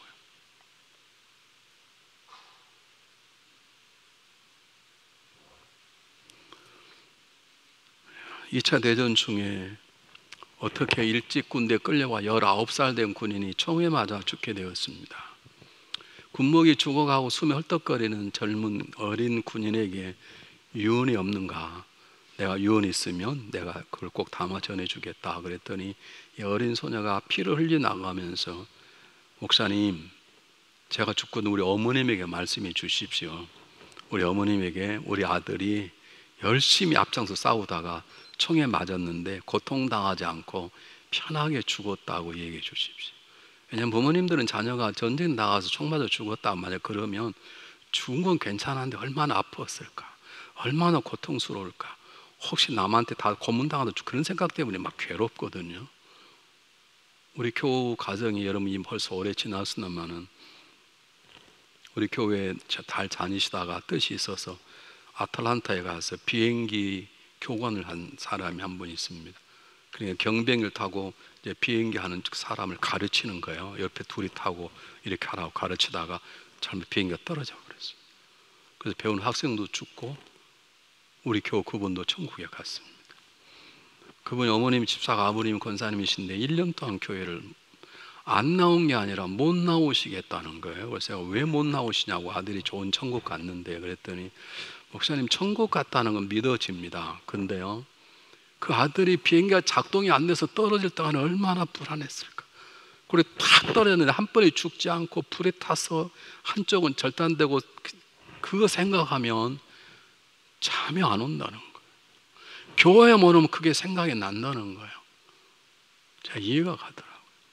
2차 대전 중에 어떻게 일찍 군대에 끌려와 19살 된 군인이 총에 맞아 죽게 되었습니다. 군목이 죽어가고 숨이 헐떡거리는 젊은 어린 군인에게 유언이 없는가? 내가 유언이 있으면 내가 그걸 꼭 담아 전해주겠다 그랬더니, 이 어린 소녀가 피를 흘려 나가면서, 목사님, 제가 죽거든 우리 어머님에게 말씀해 주십시오. 우리 어머님에게 우리 아들이 열심히 앞장서 싸우다가 총에 맞았는데 고통당하지 않고 편하게 죽었다고 얘기해 주십시오. 왜냐하면 부모님들은 자녀가 전쟁 나가서 총 맞아 죽었다 만약 그러면 죽은 건 괜찮은데 얼마나 아팠을까, 얼마나 고통스러울까, 혹시 남한테 다 고문당하다 그런 생각 때문에 막 괴롭거든요. 우리 교우 가정이 여러분이 벌써 오래 지났으나마는 우리 교회에 잘 다니시다가 뜻이 있어서 아틀란타에 가서 비행기 교관을 한 사람이 한 분 있습니다. 그러니까 경비행기를 타고 이제 비행기 하는 사람을 가르치는 거예요. 옆에 둘이 타고 이렇게 하라고 가르치다가 잘못 비행기가 떨어져 버렸어요. 그래서 배운 학생도 죽고 우리 교우 그분도 천국에 갔습니다. 그분이 어머님 집사가 아버님 권사님이신데 1년 동안 교회를 안 나온 게 아니라 못 나오시겠다는 거예요. 그래서 제가 왜 못 나오시냐고, 아들이 좋은 천국 갔는데 그랬더니, 목사님 천국 갔다는 건 믿어집니다. 근데요, 그 아들이 비행기가 작동이 안 돼서 떨어질 때가 얼마나 불안했을까. 그리고 탁 떨어졌는데 한 번에 죽지 않고 불에 타서 한쪽은 절단되고, 그거 생각하면 잠이 안 온다는 거예요. 교회에 오면 그게 생각이 난다는 거예요. 제가 이해가 가더라고요.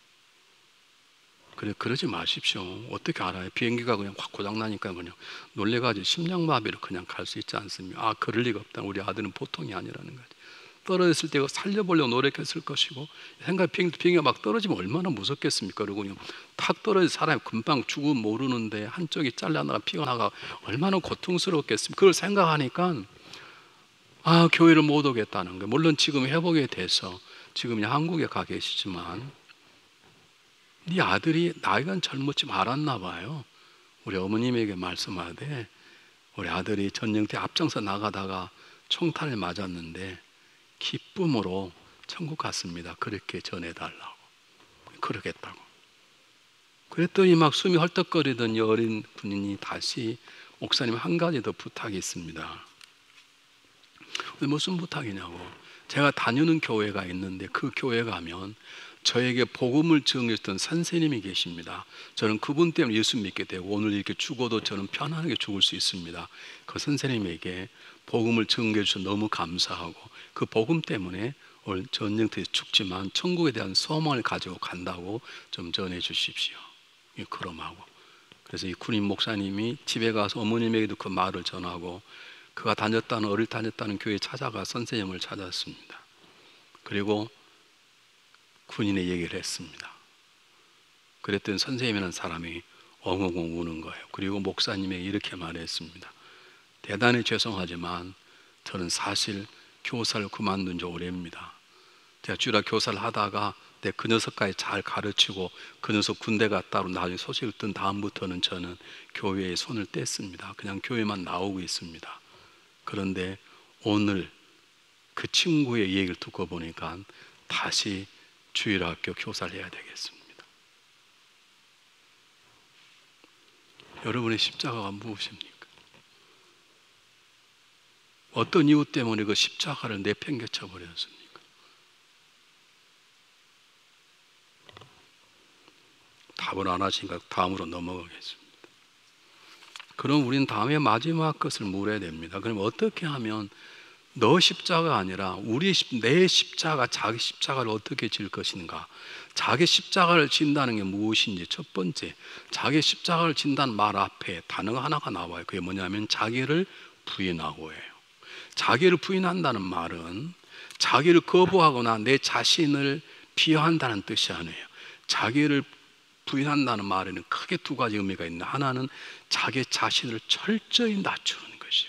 그래, 그러지 마십시오. 어떻게 알아요? 비행기가 그냥 확 고장나니까 그냥 놀래가지고 심장마비로 그냥 갈 수 있지 않습니까? 그럴 리가 없다. 우리 아들은 보통이 아니라는 거지. 떨어졌을 때 살려보려고 노력했을 것이고, 생각 비행기가 막 떨어지면 얼마나 무섭겠습니까? 그리고 그냥 탁 떨어진 사람이 금방 죽으면 모르는데 한쪽이 잘려나가 피가 나가 얼마나 고통스럽겠습니까? 그걸 생각하니까 교회를 못 오겠다는 거예요. 물론 지금 회복에 대해서 지금 한국에 가 계시지만 네 아들이 나이가 젊었지 말았나 봐요. 우리 어머님에게 말씀하되 우리 아들이 전쟁터에 앞장서 나가다가 총탄을 맞았는데 기쁨으로 천국 갔습니다. 그렇게 전해달라고. 그러겠다고. 그랬더니 막 숨이 헐떡거리던 이 어린 군인이 다시 목사님, 한 가지 더 부탁이 있습니다. 무슨 부탁이냐고. 제가 다니는 교회가 있는데 그 교회 가면 저에게 복음을 증거했던 선생님이 계십니다. 저는 그분 때문에 예수 믿게 되고 오늘 이렇게 죽어도 저는 편안하게 죽을 수 있습니다. 그 선생님에게 복음을 증거해 주셔서 너무 감사하고, 그 복음 때문에 오늘 전쟁터에서 죽지만 천국에 대한 소망을 가지고 간다고 좀 전해 주십시오. 그럼하고, 그래서 이 군인 목사님이 집에 가서 어머님에게도 그 말을 전하고, 그가 어릴 다녔다는 교회에 찾아가 선생님을 찾았습니다. 그리고 군인의 얘기를 했습니다. 그랬더니 선생님이라는 사람이 엉엉 우는 거예요. 그리고 목사님에게 이렇게 말했습니다. 대단히 죄송하지만 저는 사실 교사를 그만둔 지 오래입니다. 제가 주일학 교사를 하다가 그 녀석까지 잘 가르치고 그 녀석 군대 갔다로 나중에 소식을 뜬 다음부터는 저는 교회에 손을 뗐습니다. 그냥 교회만 나오고 있습니다. 그런데 오늘 그 친구의 얘기를 듣고 보니까 다시 주일학교 교사를 해야 되겠습니다. 여러분의 십자가가 무엇입니까? 어떤 이유 때문에 그 십자가를 내팽개쳐 버렸습니까? 답을 안 하시니까 다음으로 넘어가겠습니다. 그럼 우리는 다음에 마지막 것을 물어야 됩니다. 그럼 어떻게 하면 너 십자가 아니라 내 십자가, 자기 십자가를 어떻게 질 것인가? 자기 십자가를 진다는 게 무엇인지, 첫 번째, 자기 십자가를 진다는 말 앞에 단어가 하나가 나와요. 그게 뭐냐면 자기를 부인하고예요. 자기를 부인한다는 말은 자기를 거부하거나 내 자신을 비하한다는 뜻이 아니에요. 자기를 부인한다는 말에는 크게 두 가지 의미가 있는데, 하나는 자기 자신을 철저히 낮추는 것이에요.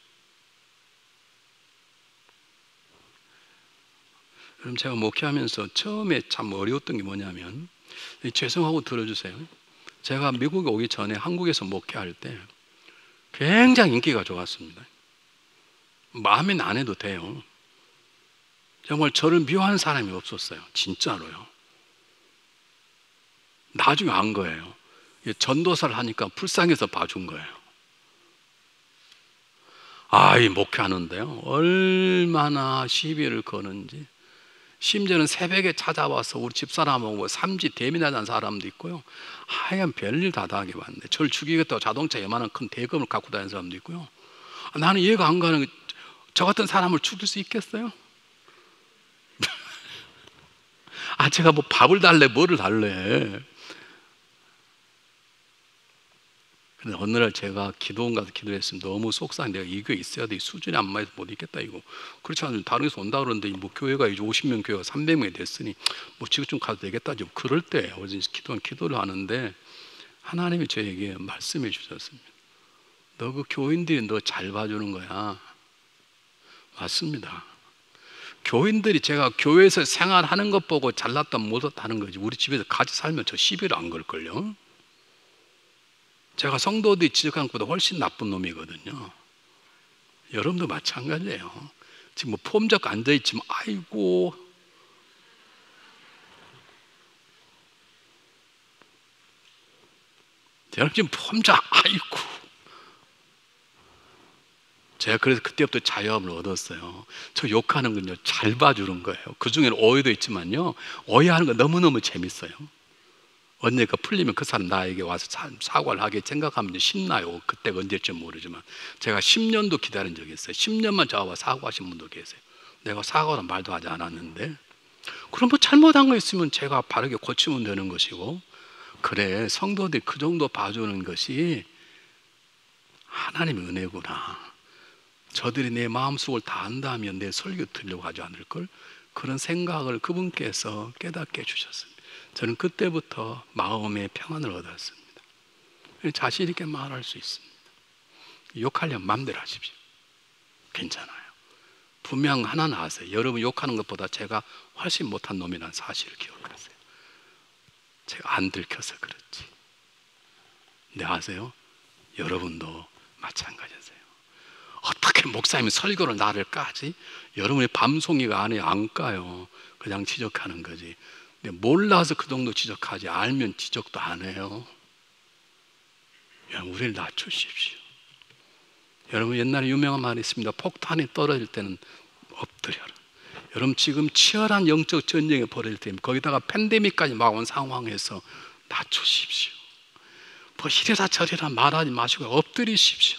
그럼 제가 목회하면서 처음에 참 어려웠던 게 뭐냐면, 죄송하고 들어주세요. 제가 미국에 오기 전에 한국에서 목회할 때 굉장히 인기가 좋았습니다. 마음에 안 해도 돼요. 정말 저를 미워하는 사람이 없었어요. 진짜로요. 나중에 안 거예요. 전도사를 하니까 불쌍해서 봐준 거예요. 이 목회하는데요, 얼마나 시비를 거는지. 심지어는 새벽에 찾아와서 우리 집사람하고 삼지 대민하자는 사람도 있고요. 하여간 별일 다 하게 봤는데, 저를 죽이겠다고 자동차 요만한 큰 대검을 갖고 다니는 사람도 있고요. 나는 이해가 안 가는 게, 저 같은 사람을 죽일 수 있겠어요? 제가 뭐 밥을 달래 뭐를 달래. 근데 어느 날 제가 기도원 가서 기도했으면 너무 속상해. 내가 이 교회에 있어야 돼. 수준이 안 맞아서 못 있겠다 이거. 그렇지 않으면 다른 데서 온다 그러는데 뭐 교회가 이제 50명 교회가 300명이 됐으니 뭐 지금 가도 되겠다. 좀 그럴 때 어제 기도를 하는데 하나님이 저에게 말씀해 주셨습니다. 너 그 교인들이 너 잘 봐주는 거야. 맞습니다. 교인들이 제가 교회에서 생활하는 것 보고 잘났다 못했다는 거지. 우리 집에서 같이 살면 저 시비를 안 걸걸요. 제가 성도들이 지적하는 것보다 훨씬 나쁜 놈이거든요. 여러분도 마찬가지예요. 지금 뭐 폼잡고 앉아있지만 아이고, 제가 지금 폼잡 아이고. 제가 그래서 그때부터 자유함을 얻었어요. 저 욕하는 건요, 잘 봐주는 거예요. 그 중에는 오해도 있지만요, 오해하는 거 너무너무 재밌어요. 언젠가 풀리면 그 사람 나에게 와서 사과를 하게 생각하면 신나요. 그때가 언제일지 모르지만 제가 10년도 기다린 적이 있어요. 10년만 저와 사과하신 분도 계세요. 내가 사과란 말도 하지 않았는데, 그럼 뭐 잘못한 거 있으면 제가 바르게 고치면 되는 것이고, 그래 성도들이 그 정도 봐주는 것이 하나님의 은혜구나. 저들이 내 마음속을 다 안다면 내 설교 들려고 하지 않을걸? 그런 생각을 그분께서 깨닫게 해주셨습니다. 저는 그때부터 마음의 평안을 얻었습니다. 자신 있게 말할 수 있습니다. 욕하려면 마음대로 하십시오. 괜찮아요. 분명 하나는 아세요. 여러분 욕하는 것보다 제가 훨씬 못한 놈이라는 사실을 기억하세요. 제가 안 들켜서 그렇지. 근데 아세요? 여러분도 마찬가지세요. 어떻게 목사님이 설교를 나를 까지? 여러분의 밤송이가 안에 안 까요. 그냥 지적하는 거지. 근데 몰라서 그 정도 지적하지, 알면 지적도 안 해요. 그냥 우리를 낮추십시오. 여러분, 옛날에 유명한 말이 있습니다. 폭탄이 떨어질 때는 엎드려라. 여러분, 지금 치열한 영적 전쟁이 벌어질 때입니다. 거기다가 팬데믹까지 막 온 상황에서 낮추십시오. 뭐 이래라 저래라 말하지 마시고 엎드리십시오.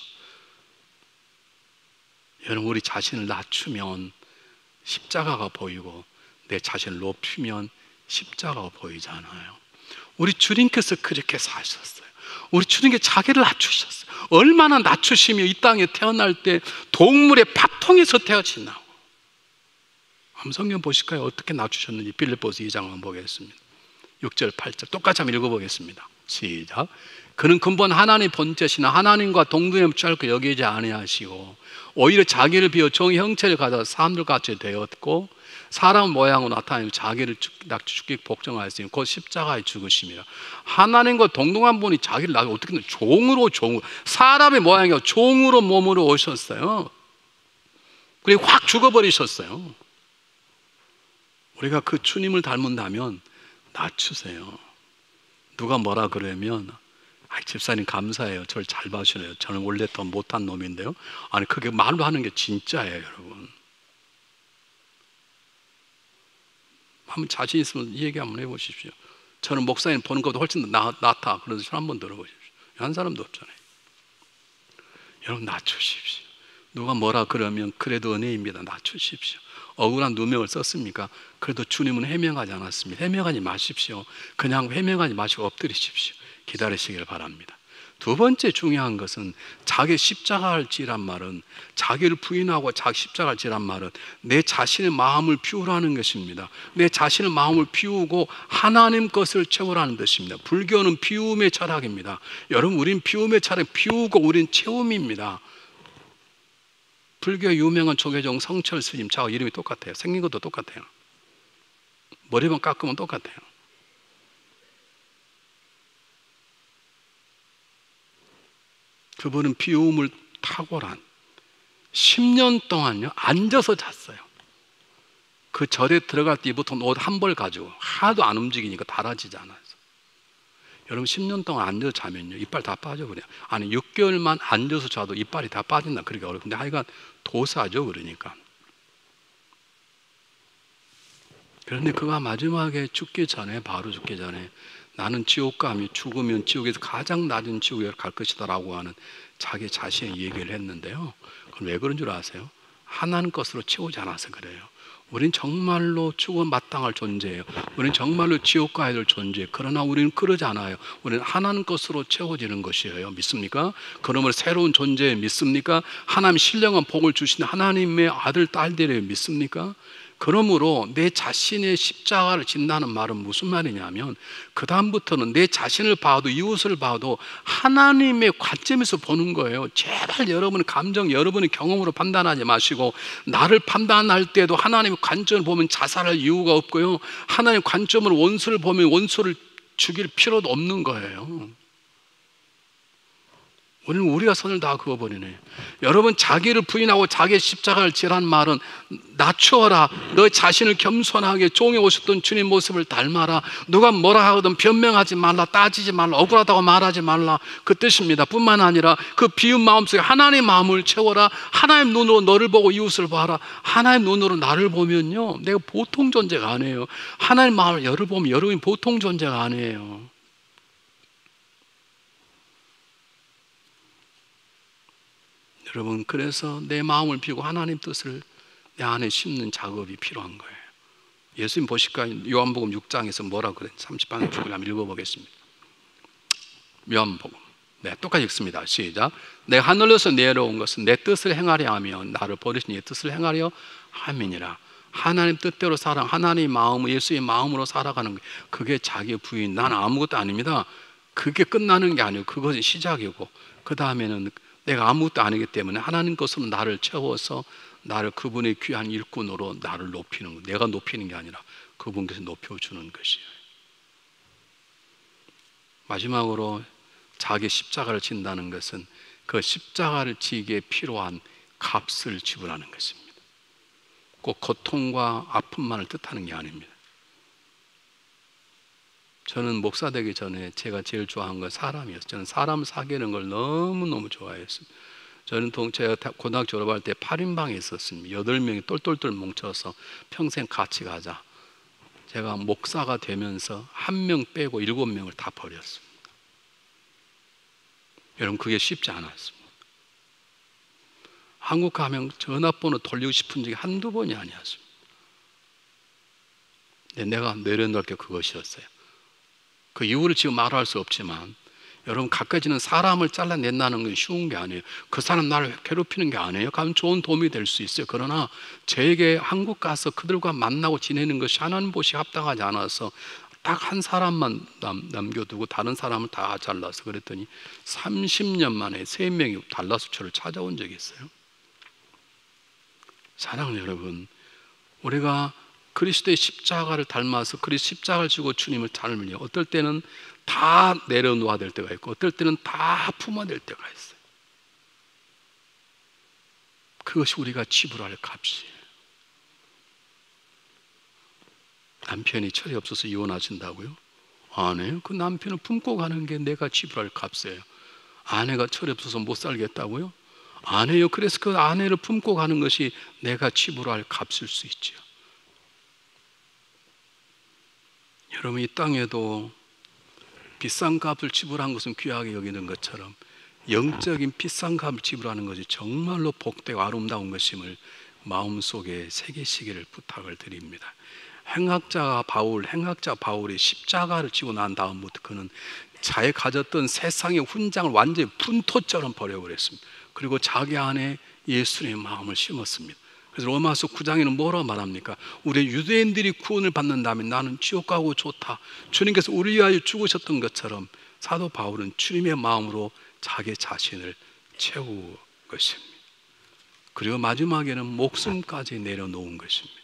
여러분, 우리 자신을 낮추면 십자가가 보이고 내 자신을 높이면 십자가가 보이잖아요. 우리 주님께서 그렇게 사셨어요. 우리 주님께 자기를 낮추셨어요. 얼마나 낮추시며 이 땅에 태어날 때 동물의 밥통에서 태어지나고. 한번 성경 보실까요? 어떻게 낮추셨는지 빌립보서 2장 한번 보겠습니다. 6절 8절 똑같이 한번 읽어보겠습니다. 시작. 그는 근본 하나님 본체시나 하나님과 동등함을 짧고 여기지 아니하시고 오히려 자기를 비워 종의 형체를 가져 사람들같이 되었고 사람 모양으로 나타내며 자기를 죽게 복종하였으니 곧 십자가에 죽으심이라. 하나님과 동등한 분이 자기를 어떻게 종으로 사람의 모양이요 종으로 몸으로 오셨어요. 그리고 확 죽어버리셨어요. 우리가 그 주님을 닮은다면 낮추세요. 누가 뭐라 그러면 집사님 감사해요. 저를 잘 봐주네요. 저는 원래 더 못한 놈인데요. 아니 그게 말로 하는 게 진짜예요, 여러분. 한번 자신 있으면 이 얘기 한번 해보십시오. 저는 목사님 보는 것보다 훨씬 더 낫다. 그런 소리 한번 들어보십시오. 한 사람도 없잖아요. 여러분, 낮추십시오. 누가 뭐라 그러면 그래도 은혜입니다. 낮추십시오. 억울한 누명을 썼습니까? 그래도 주님은 해명하지 않았습니다. 해명하지 마십시오. 그냥 해명하지 마시고 엎드리십시오. 기다리시길 바랍니다. 두 번째 중요한 것은 자기 십자가를 지란 말은, 자기를 부인하고 자기 십자가를 지란 말은 내 자신의 마음을 비우라는 것입니다. 내 자신의 마음을 비우고 하나님 것을 채우라는 뜻입니다. 불교는 비움의 철학입니다. 여러분, 우린 비움의 철학, 비우고 우린 채움입니다. 불교 유명한 조계종 성철 스님, 저하고 이름이 똑같아요. 생긴 것도 똑같아요. 머리만 깎으면 똑같아요. 그분은 비움을 탁월한 10년 동안요 앉아서 잤어요. 그 절에 들어갈 때 보통 옷 한 벌 가지고 하도 안 움직이니까 달아지지 않아서. 여러분, 10년 동안 앉아서 자면요 이빨 다 빠져버려요. 아니 6개월만 앉아서 자도 이빨이 다 빠진다. 그러니까 어려워. 근데 하여간 도사죠. 그러니까. 그런데 그가 마지막에 죽기 전에, 바로 죽기 전에 나는 지옥감이 죽으면 지옥에서 가장 낮은 지옥에 갈 것이다 라고 하는 자기 자신의 얘기를 했는데요. 그건 왜 그런 줄 아세요? 하나님 것으로 채우지 않아서 그래요. 우린 정말로 죽어 마땅할 존재예요. 우린 정말로 지옥 가야 될 존재예요. 그러나 우리는 그러지 않아요. 우리는 하나님 것으로 채워지는 것이에요. 믿습니까? 그러므로 새로운 존재 믿습니까? 하나님 신령한 복을 주시는 하나님의 아들, 딸들이에요. 믿습니까? 그러므로 내 자신의 십자가를 진다는 말은 무슨 말이냐면 그 다음부터는 내 자신을 봐도 이웃을 봐도 하나님의 관점에서 보는 거예요. 제발 여러분의 감정, 여러분의 경험으로 판단하지 마시고 나를 판단할 때도 하나님의 관점을 보면 자살할 이유가 없고요, 하나님의 관점으로 원수를 보면 원수를 죽일 필요도 없는 거예요. 우리는 우리가 선을 다 그어버리네. 여러분, 자기를 부인하고 자기의 십자가를 지란 말은 낮추어라. 너 자신을 겸손하게 종에 오셨던 주님 모습을 닮아라. 누가 뭐라 하거든 변명하지 말라. 따지지 말라. 억울하다고 말하지 말라. 그 뜻입니다. 뿐만 아니라 그 비운 마음속에 하나님의 마음을 채워라. 하나님 눈으로 너를 보고 이웃을 봐라. 하나님 눈으로 나를 보면요 내가 보통 존재가 아니에요. 하나님 마음을 여를 보면 여러분이 보통 존재가 아니에요. 여러분, 그래서 내 마음을 비우고 하나님 뜻을 내 안에 심는 작업이 필요한 거예요. 예수님 보실까요? 요한복음 6장에서 뭐라 그래? 30장 한번 읽어보겠습니다. 요한복음. 네, 똑같이 읽습니다. 시작. 내가 하늘에서 내려온 것은 내 뜻을 행하려 하며 나를 버리신 내 뜻을 행하려 함이니라. 하나님 뜻대로 살아, 하나님의 마음, 예수의 마음으로 살아가는 거예요. 그게 자기 부인. 나는 아무것도 아닙니다. 그게 끝나는 게 아니고 그것이 시작이고 그 다음에는 내가 아무것도 아니기 때문에 하나님 것으로 나를 채워서 나를 그분의 귀한 일꾼으로 나를 높이는 거. 내가 높이는 게 아니라 그분께서 높여주는 것이에요. 마지막으로 자기 십자가를 진다는 것은 그 십자가를 지기에 필요한 값을 지불하는 것입니다. 꼭 고통과 아픔만을 뜻하는 게 아닙니다. 저는 목사 되기 전에 제가 제일 좋아하는 건 사람이었어요. 저는 사람 사귀는 걸 너무너무 좋아했어요. 저는 제가 고등학교 졸업할 때 8인방에 있었습니다. 8명이 똘똘똘 뭉쳐서 평생 같이 가자. 제가 목사가 되면서 1명 빼고 7명을 다 버렸습니다. 여러분, 그게 쉽지 않았습니다. 한국 가면 전화번호 돌리고 싶은 적이 한두 번이 아니었습니다. 내가 내려놓을 게 그것이었어요. 그 이유를 지금 말할 수 없지만, 여러분, 가까이지는 사람을 잘라낸다는 건 쉬운 게 아니에요. 그 사람 나를 괴롭히는 게 아니에요. 가면 좋은 도움이 될 수 있어요. 그러나 저에게 한국 가서 그들과 만나고 지내는 것이 하나님 보시기에 합당하지 않아서 딱 한 사람만 남겨두고 다른 사람을 다 잘라서, 그랬더니 30년 만에 3명이 달라서 저를 찾아온 적이 있어요. 사랑하는 여러분, 우리가 그리스도의 십자가를 닮아서 그리스도 십자가를 지고 주님을 닮으려 어떨 때는 다 내려놓아야 될 때가 있고 어떨 때는 다 품어야 될 때가 있어요. 그것이 우리가 지불할 값이에요. 남편이 철이 없어서 이혼하신다고요? 아니에요. 그 남편을 품고 가는 게 내가 지불할 값이에요. 아내가 철이 없어서 못 살겠다고요? 아니에요. 그래서 그 아내를 품고 가는 것이 내가 지불할 값일 수 있죠. 여러분, 이 땅에도 비싼 값을 지불한 것은 귀하게 여기는 것처럼 영적인 비싼 값을 지불하는 것이 정말로 복되고 아름다운 것임을 마음속에 새기시기를 부탁을 드립니다. 행악자 바울이 십자가를 지고 난 다음부터 그는 자기 가졌던 세상의 훈장을 완전히 분토처럼 버려버렸습니다. 그리고 자기 안에 예수님의 마음을 심었습니다. 그래서 로마서 9장에는 뭐라고 말합니까? 우리 유대인들이 구원을 받는다면 나는 지옥 가고 좋다. 주님께서 우리 위하여 죽으셨던 것처럼 사도 바울은 주님의 마음으로 자기 자신을 채운 것입니다. 그리고 마지막에는 목숨까지 내려놓은 것입니다.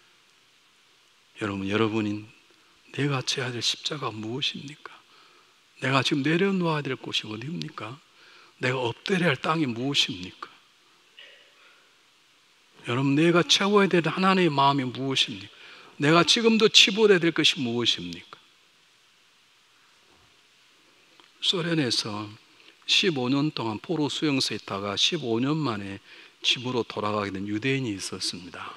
여러분이 내가 져야 될 십자가 무엇입니까? 내가 지금 내려놓아야 될 곳이 어디입니까? 내가 엎드려야 할 땅이 무엇입니까? 여러분, 내가 채워야 될 하나님의 마음이 무엇입니까? 내가 지금도 치부해야 될 것이 무엇입니까? 소련에서 15년 동안 포로 수용소에 있다가 15년 만에 집으로 돌아가게 된 유대인이 있었습니다.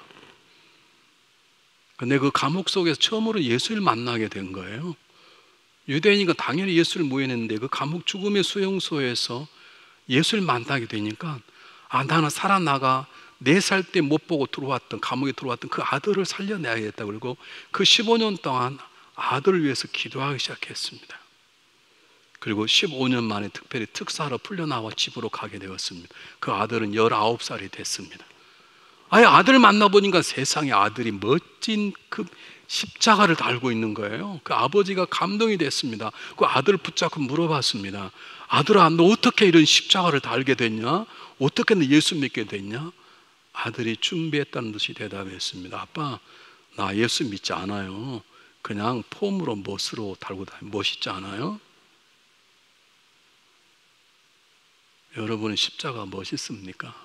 근데 그 감옥 속에서 처음으로 예수를 만나게 된 거예요. 유대인이니까 당연히 예수를 모여냈는데 그 감옥 죽음의 수용소에서 예수를 만나게 되니까 나는 살아나가 4살 때 못 보고 들어왔던, 감옥에 들어왔던 그 아들을 살려내야겠다. 그리고 그 15년 동안 아들을 위해서 기도하기 시작했습니다. 그리고 15년 만에 특별히 특사로 풀려나와 집으로 가게 되었습니다. 그 아들은 19살이 됐습니다. 아들 만나보니까 세상에 아들이 멋진 그 십자가를 달고 있는 거예요. 그 아버지가 감동이 됐습니다. 그 아들을 붙잡고 물어봤습니다. 아들아, 너 어떻게 이런 십자가를 달게 됐냐? 어떻게 너 예수 믿게 됐냐? 아들이 준비했다는 듯이 대답했습니다. 아빠, 나 예수 믿지 않아요. 그냥 폼으로 멋으로 달고 다니면 멋있지 않아요? 여러분은 십자가 멋있습니까?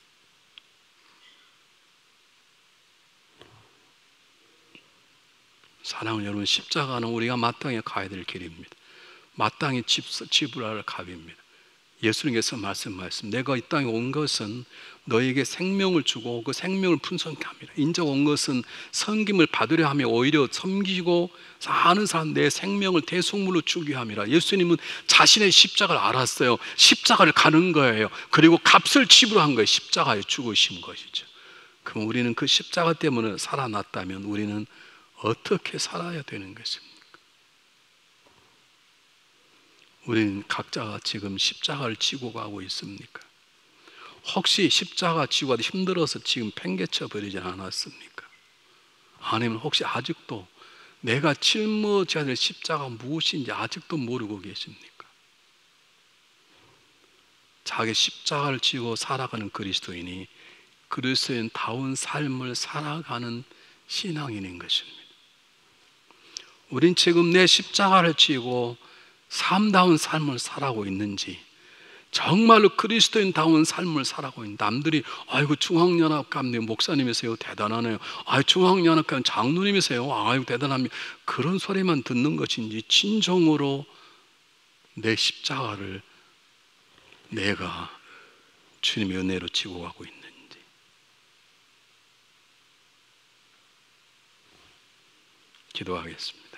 사랑하는 여러분, 십자가는 우리가 마땅히 가야 될 길입니다. 마땅히 지불할 값입니다. 예수님께서 말씀 내가 이 땅에 온 것은 너에게 생명을 주고 그 생명을 풍성케 합니다. 인자가 온 것은 섬김을 받으려 하며 오히려 섬기고 사는 사람 내 생명을 대속물로 주게 함이라. 예수님은 자신의 십자가를 알았어요. 십자가를 가는 거예요. 그리고 값을 지불한 거예요. 십자가에 죽으신 것이죠. 그럼 우리는 그 십자가 때문에 살아났다면 우리는 어떻게 살아야 되는 것입니까? 우리는 각자가 지금 십자가를 지고 가고 있습니까? 혹시 십자가 지고 가도 힘들어서 지금 팽개쳐 버리지 않았습니까? 아니면 혹시 아직도 내가 짊어져야 될 십자가 무엇인지 아직도 모르고 계십니까? 자기 십자가를 지고 살아가는 그리스도인이 그리스도인다운 삶을 살아가는 신앙인인 것입니다. 우린 지금 내 십자가를 지고 삶다운 삶을 살아가고 있는지, 정말로 그리스도인다운 삶을 살아가고 있는, 남들이 아이고 중앙연합감님 목사님이세요, 대단하네요. 중앙연합감 장로님이세요, 아이고 대단합니다, 그런 소리만 듣는 것인지 진정으로 내 십자가를 내가 주님의 은혜로 지고 가고 있는지. 기도하겠습니다.